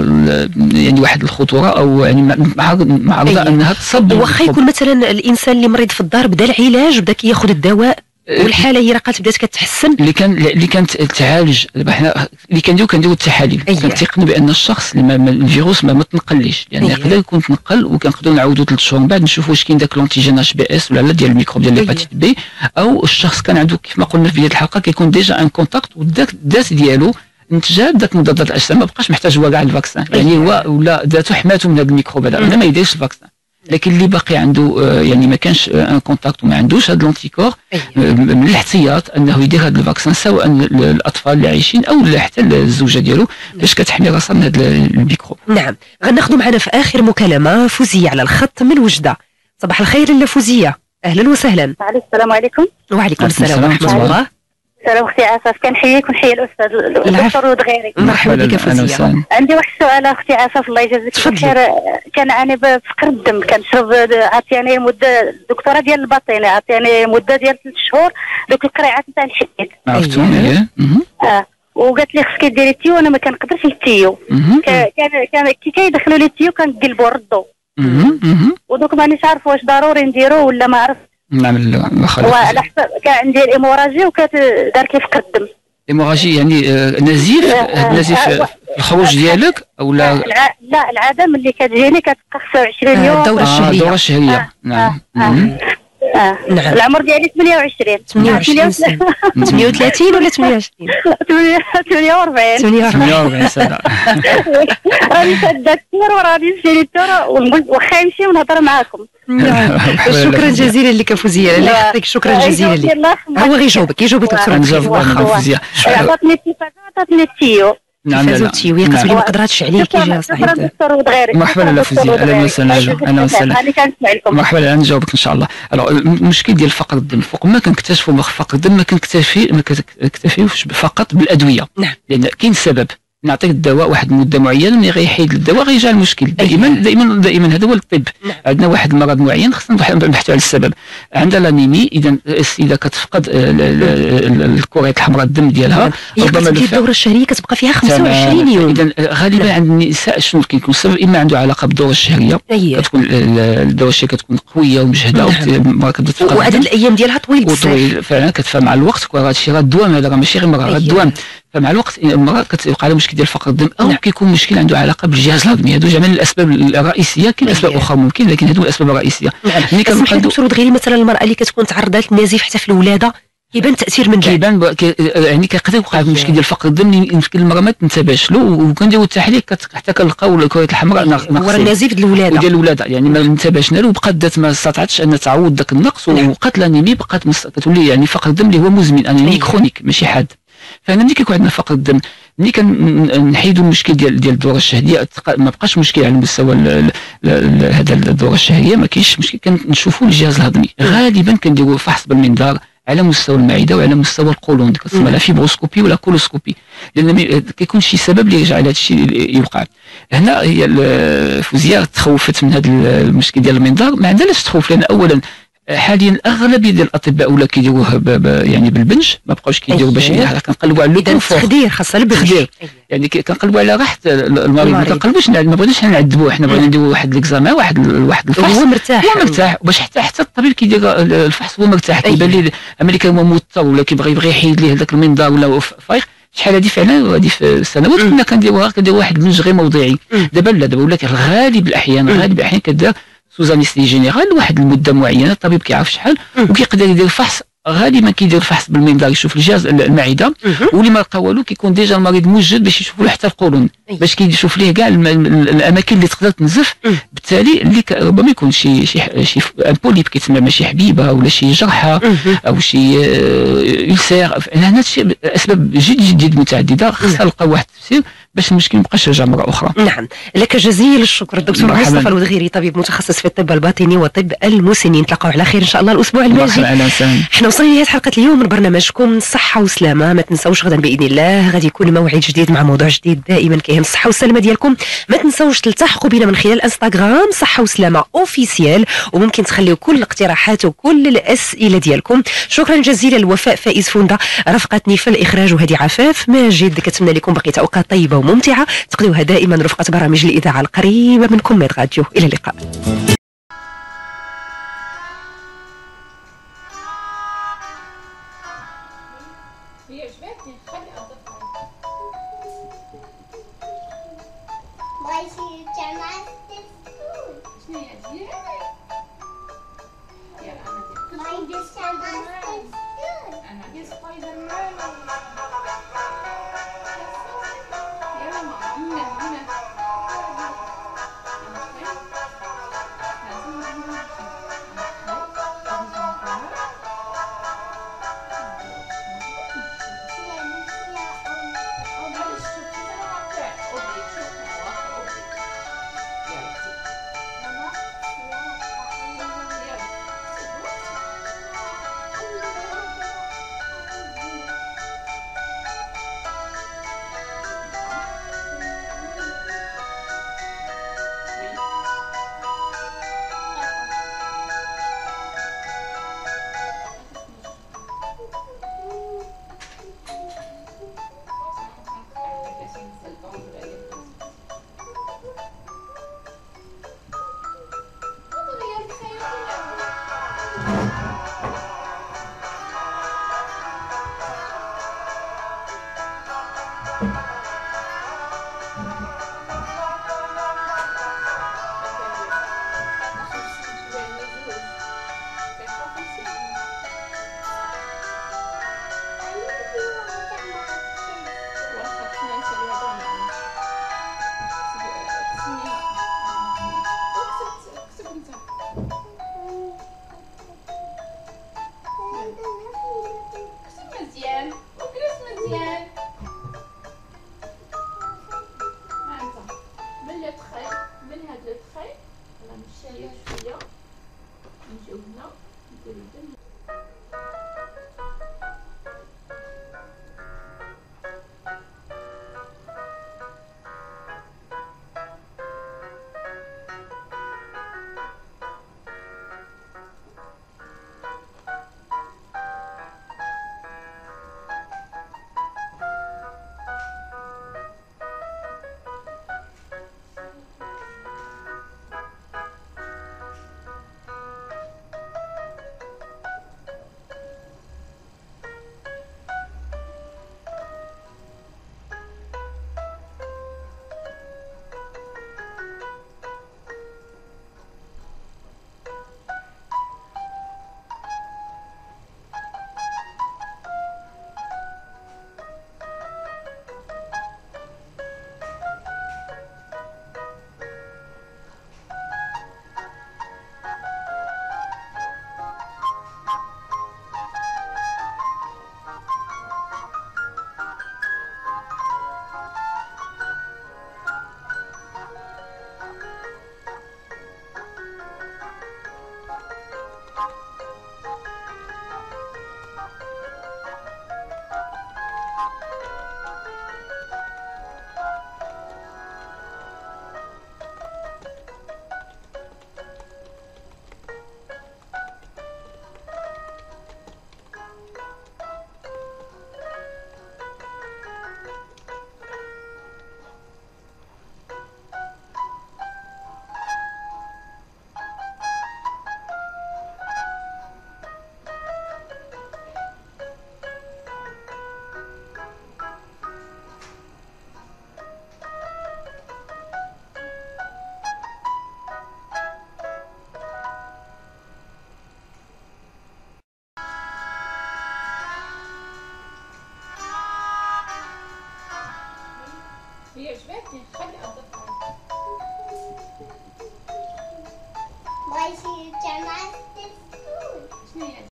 واحد الخطوره، او يعني معرضه انها تصاب. واخا يكون مثلا الانسان اللي مريض في الدار بدا العلاج، بدا كياخذ الدواء، والحاله هي راه قالت بدات كتحسن، اللي كانت تعالج. حنا اللي كنديروا التحاليل، كنتيقنوا بان الشخص اللي الفيروس ما تنقلش، لان يقدر يكون تنقل، وكنقدروا نعاودوا 3 شهور من بعد نشوفوا واش كاين داك لونتيجين اش بي اس ولا لا ديال الميكروب ديال ليباتيت بي، او الشخص كان عنده كيف ما قلنا في بدايه الحلقه كيكون ديجا ان كونتاكت، وداك الذات ديالو انتجاب داك مضادات الاجسام، ما بقاش محتاج هو كاع الفاكسان، يعني هو ولا ذاته حماته من هذا الميكروب هذا، ما يديرش الفاكسان. لكن اللي باقي عنده يعني ما كانش ان كونتاكت وما عندوش هذا لونتيكور، من الاحتياط انه يدير هذا الفاكسان، سواء الاطفال اللي عايشين او حتى الزوجه ديالو، باش كتحمي راسها من هذا الميكروب. نعم. غناخذوا معنا في اخر مكالمه فوزيه على الخط من وجده. صباح الخير لاله فوزيه، اهلا وسهلا. السلام عليكم. وعليكم السلام ورحمه الله. سلام اختي عفاف، كنحييك ونحيي الاستاذ الدكتور ودغيري. مرحبا بك فوزيه. عندي واحد السؤال اختي عفاف، الله يجازيك بخير. كنعاني بفقر الدم، كنشرب، عطياني مده الدكتوره ديال الباطنه، عطياني مده ديال 3 شهور دوك القريعات نتاع الحديد. عرفتوني؟ وقالت لي خصك ديري التيو، وانا ما كنقدرش التيو. كان كي كيدخلوا لي التيو كنقلبوا ردوا. ودوك مانيش عارفه واش ضروري نديرو ولا ما عرفت نعمل. وعلى حسب كان عندي الاموراجي وكتدار كيف قدم. الاموراجي يعني نزيف، نزيف في الخروج ديالك او لا؟ لا العاده ملي كتجيني كتبقى 25 يوم. الدوره الشهريه. الدوره الشهريه. نعم. نعم. العمر ديالي 28. 38 ولا 28؟ 48 سنه. راني شاده كثير وراني نمشي للدار، واخا نمشي ونهضر معاكم. شكرا جزيلا لك فوزيه، الله يعطيك، شكرا جزيلا لك. هو غير يجاوبك دكتور فوزيه. عطاتني التيفازه، عطاتني التيو. نعم لا التيو كتولي ما قدراتش عليك يا صاحبتي. مرحبا لاله فوزيه، اهلا وسهلا. اهلا وسهلا. مرحبا، نجاوبك ان شاء الله. المشكل ديال فقر الدم، فوق ما كنكتشفوا فقر الدم ما كنكتفيوش فقط بالادويه، لان كاين سبب. نعطيك الدواء واحد المده معينه، ملي غيحيد الدواء غيرجع المشكل. دائما هذا هو الطب. عندنا واحد المرض معين خصنا نبحثوا على السبب. عندها لانيمي، اذا السيده كتفقد الكرات الحمراء الدم ديالها، ربما الدوره الشهريه كتبقى فيها 25 يوم. اذا غالبا عند النساء شنو كيكون السبب؟ اما عنده علاقه بالدوره الشهريه، كتكون الدوره الشهريه كتكون قويه ومجهده، والمراه كتبدا تفقد، وعدد الايام ديالها طويل بزاف فعلا. كتفهم مع الوقت، وهذا الشيء راه الدوام، هذا راه ماشي غير مرض، الدوام. فمع الوقت المراه كتبقى على مشكل ديال فقر الدم، او كيكون مشكل عنده علاقه بالجهاز الهضمي. هادو جميع الاسباب الرئيسيه، كاين اسباب اخرى ممكن، لكن هادو الاسباب الرئيسيه. ملي كنبقاو دكتور غير مثلا المراه اللي كتكون تعرضات للنزيف حتى في الولاده، كيبان التاثير من كيبان يعني كيقدر يوقع مشكل ديال فقر الدم اللي يمكن المراه ما تنتبهش له، وكنديروا التحليل حتى كنلقاو الكرات الحمراء ناقصين ورا النزيف ديال الولاده وديال الولاده، يعني ما انتبهشنا له، وبقات ذات ما استطاعتش ان تعوض ذاك النقص، وبقات لانيمي، بقات كتولي يعني فقر الدم اللي هو مزمن، انيمي كرونيك ماشي حاد. فهنا ملي كيكون عندنا فقر الدم ملي كنحيدوا المشكل ديال الدوره الشهريه ما بقاش مشكل على مستوى هذا الدوره الشهريه، ما كاينش مشكل. كنشوفوا الجهاز الهضمي غالبا كنديروا فحص بالمنظار على مستوى المعده وعلى مستوى القولون، كتسمى لا فيبروسكوبي ولا كولوسكوبي، لان كيكون شي سبب اللي يرجع لهذا الشيء يوقع. هنا هي فوزيه تخوفت من هذا المشكل ديال المنظار. ما عندها علاش تخوف، لان اولا حاليا الاغلبيه ديال الاطباء ولا كيديروه يعني بالبنج، ما بقاوش كيديروا باش كنقلبوا على التخدير، خاصها البنج يعني كنقلبوا على راحه المريض، ما كنقلبوش ما بغيناش نعذبوه، حنا بغينا نديروا واحد الاكزامان، واحد الفحص هو مرتاح باش حتى الطبيب كيدير الفحص هو مرتاح، كيبان ليه ملي كان هو موتر ولا كيبغي يحيد ليه هذاك المنظار ولا فايق. شحال هذه فعلا هذه في السنوات كنا كنديروها واحد البنج غير موضعي. دابا لا، دابا ولات غالب الاحيان كدار سوز انستي جينيرال واحد المده معينه، الطبيب كيعرف شحال وكيقدر يدير فحص. غالبا كيدير الفحص بالمنظار يشوف الجهاز المعده، واللي ما لقى والو كيكون ديجا المريض موجد باش يشوفوا له حتى القولون، باش كيشوف ليه كاع الاماكن اللي تقدر تنزف. بالتالي اللي ربما يكون شي ان بوليب كيتسمى، ماشي حبيبه ولا شي جرحه او شي يلسير. هنا الشيء اسباب جد متعدده، خصها نلقى واحد التفسير باش المشكل ما يبقاش يرجع مره اخرى. نعم، لك جزيل الشكر الدكتور مصطفى الودغيري، طبيب متخصص في الطب الباطني وطب المسنين. نتلاقاو على خير ان شاء الله الاسبوع الماجي. احنا وصلنا لنهايه حلقه اليوم من برنامجكم صحه وسلامه. ما تنساوش غدا باذن الله غادي يكون موعد جديد مع موضوع جديد دائما كيهم الصحه والسلامه ديالكم. ما تنساوش تلتحقوا بنا من خلال انستغرام صحه وسلامه اوفيسيال، وممكن تخليو كل الاقتراحات وكل الاسئله ديالكم. شكرا جزيلا لوفاء فائز فوندا رافقتني في الاخراج، وهدي عفاف ماجد. كتمنى لكم بقيه اوقات طيبه وممتعه تقضيوها دائما رفقه برامج الاذاعه القريبه منكم ميد راديو. الى اللقاء. هي عجبتني خلي اضيفها. بغيتي تاع مع التلفون. شنو هي؟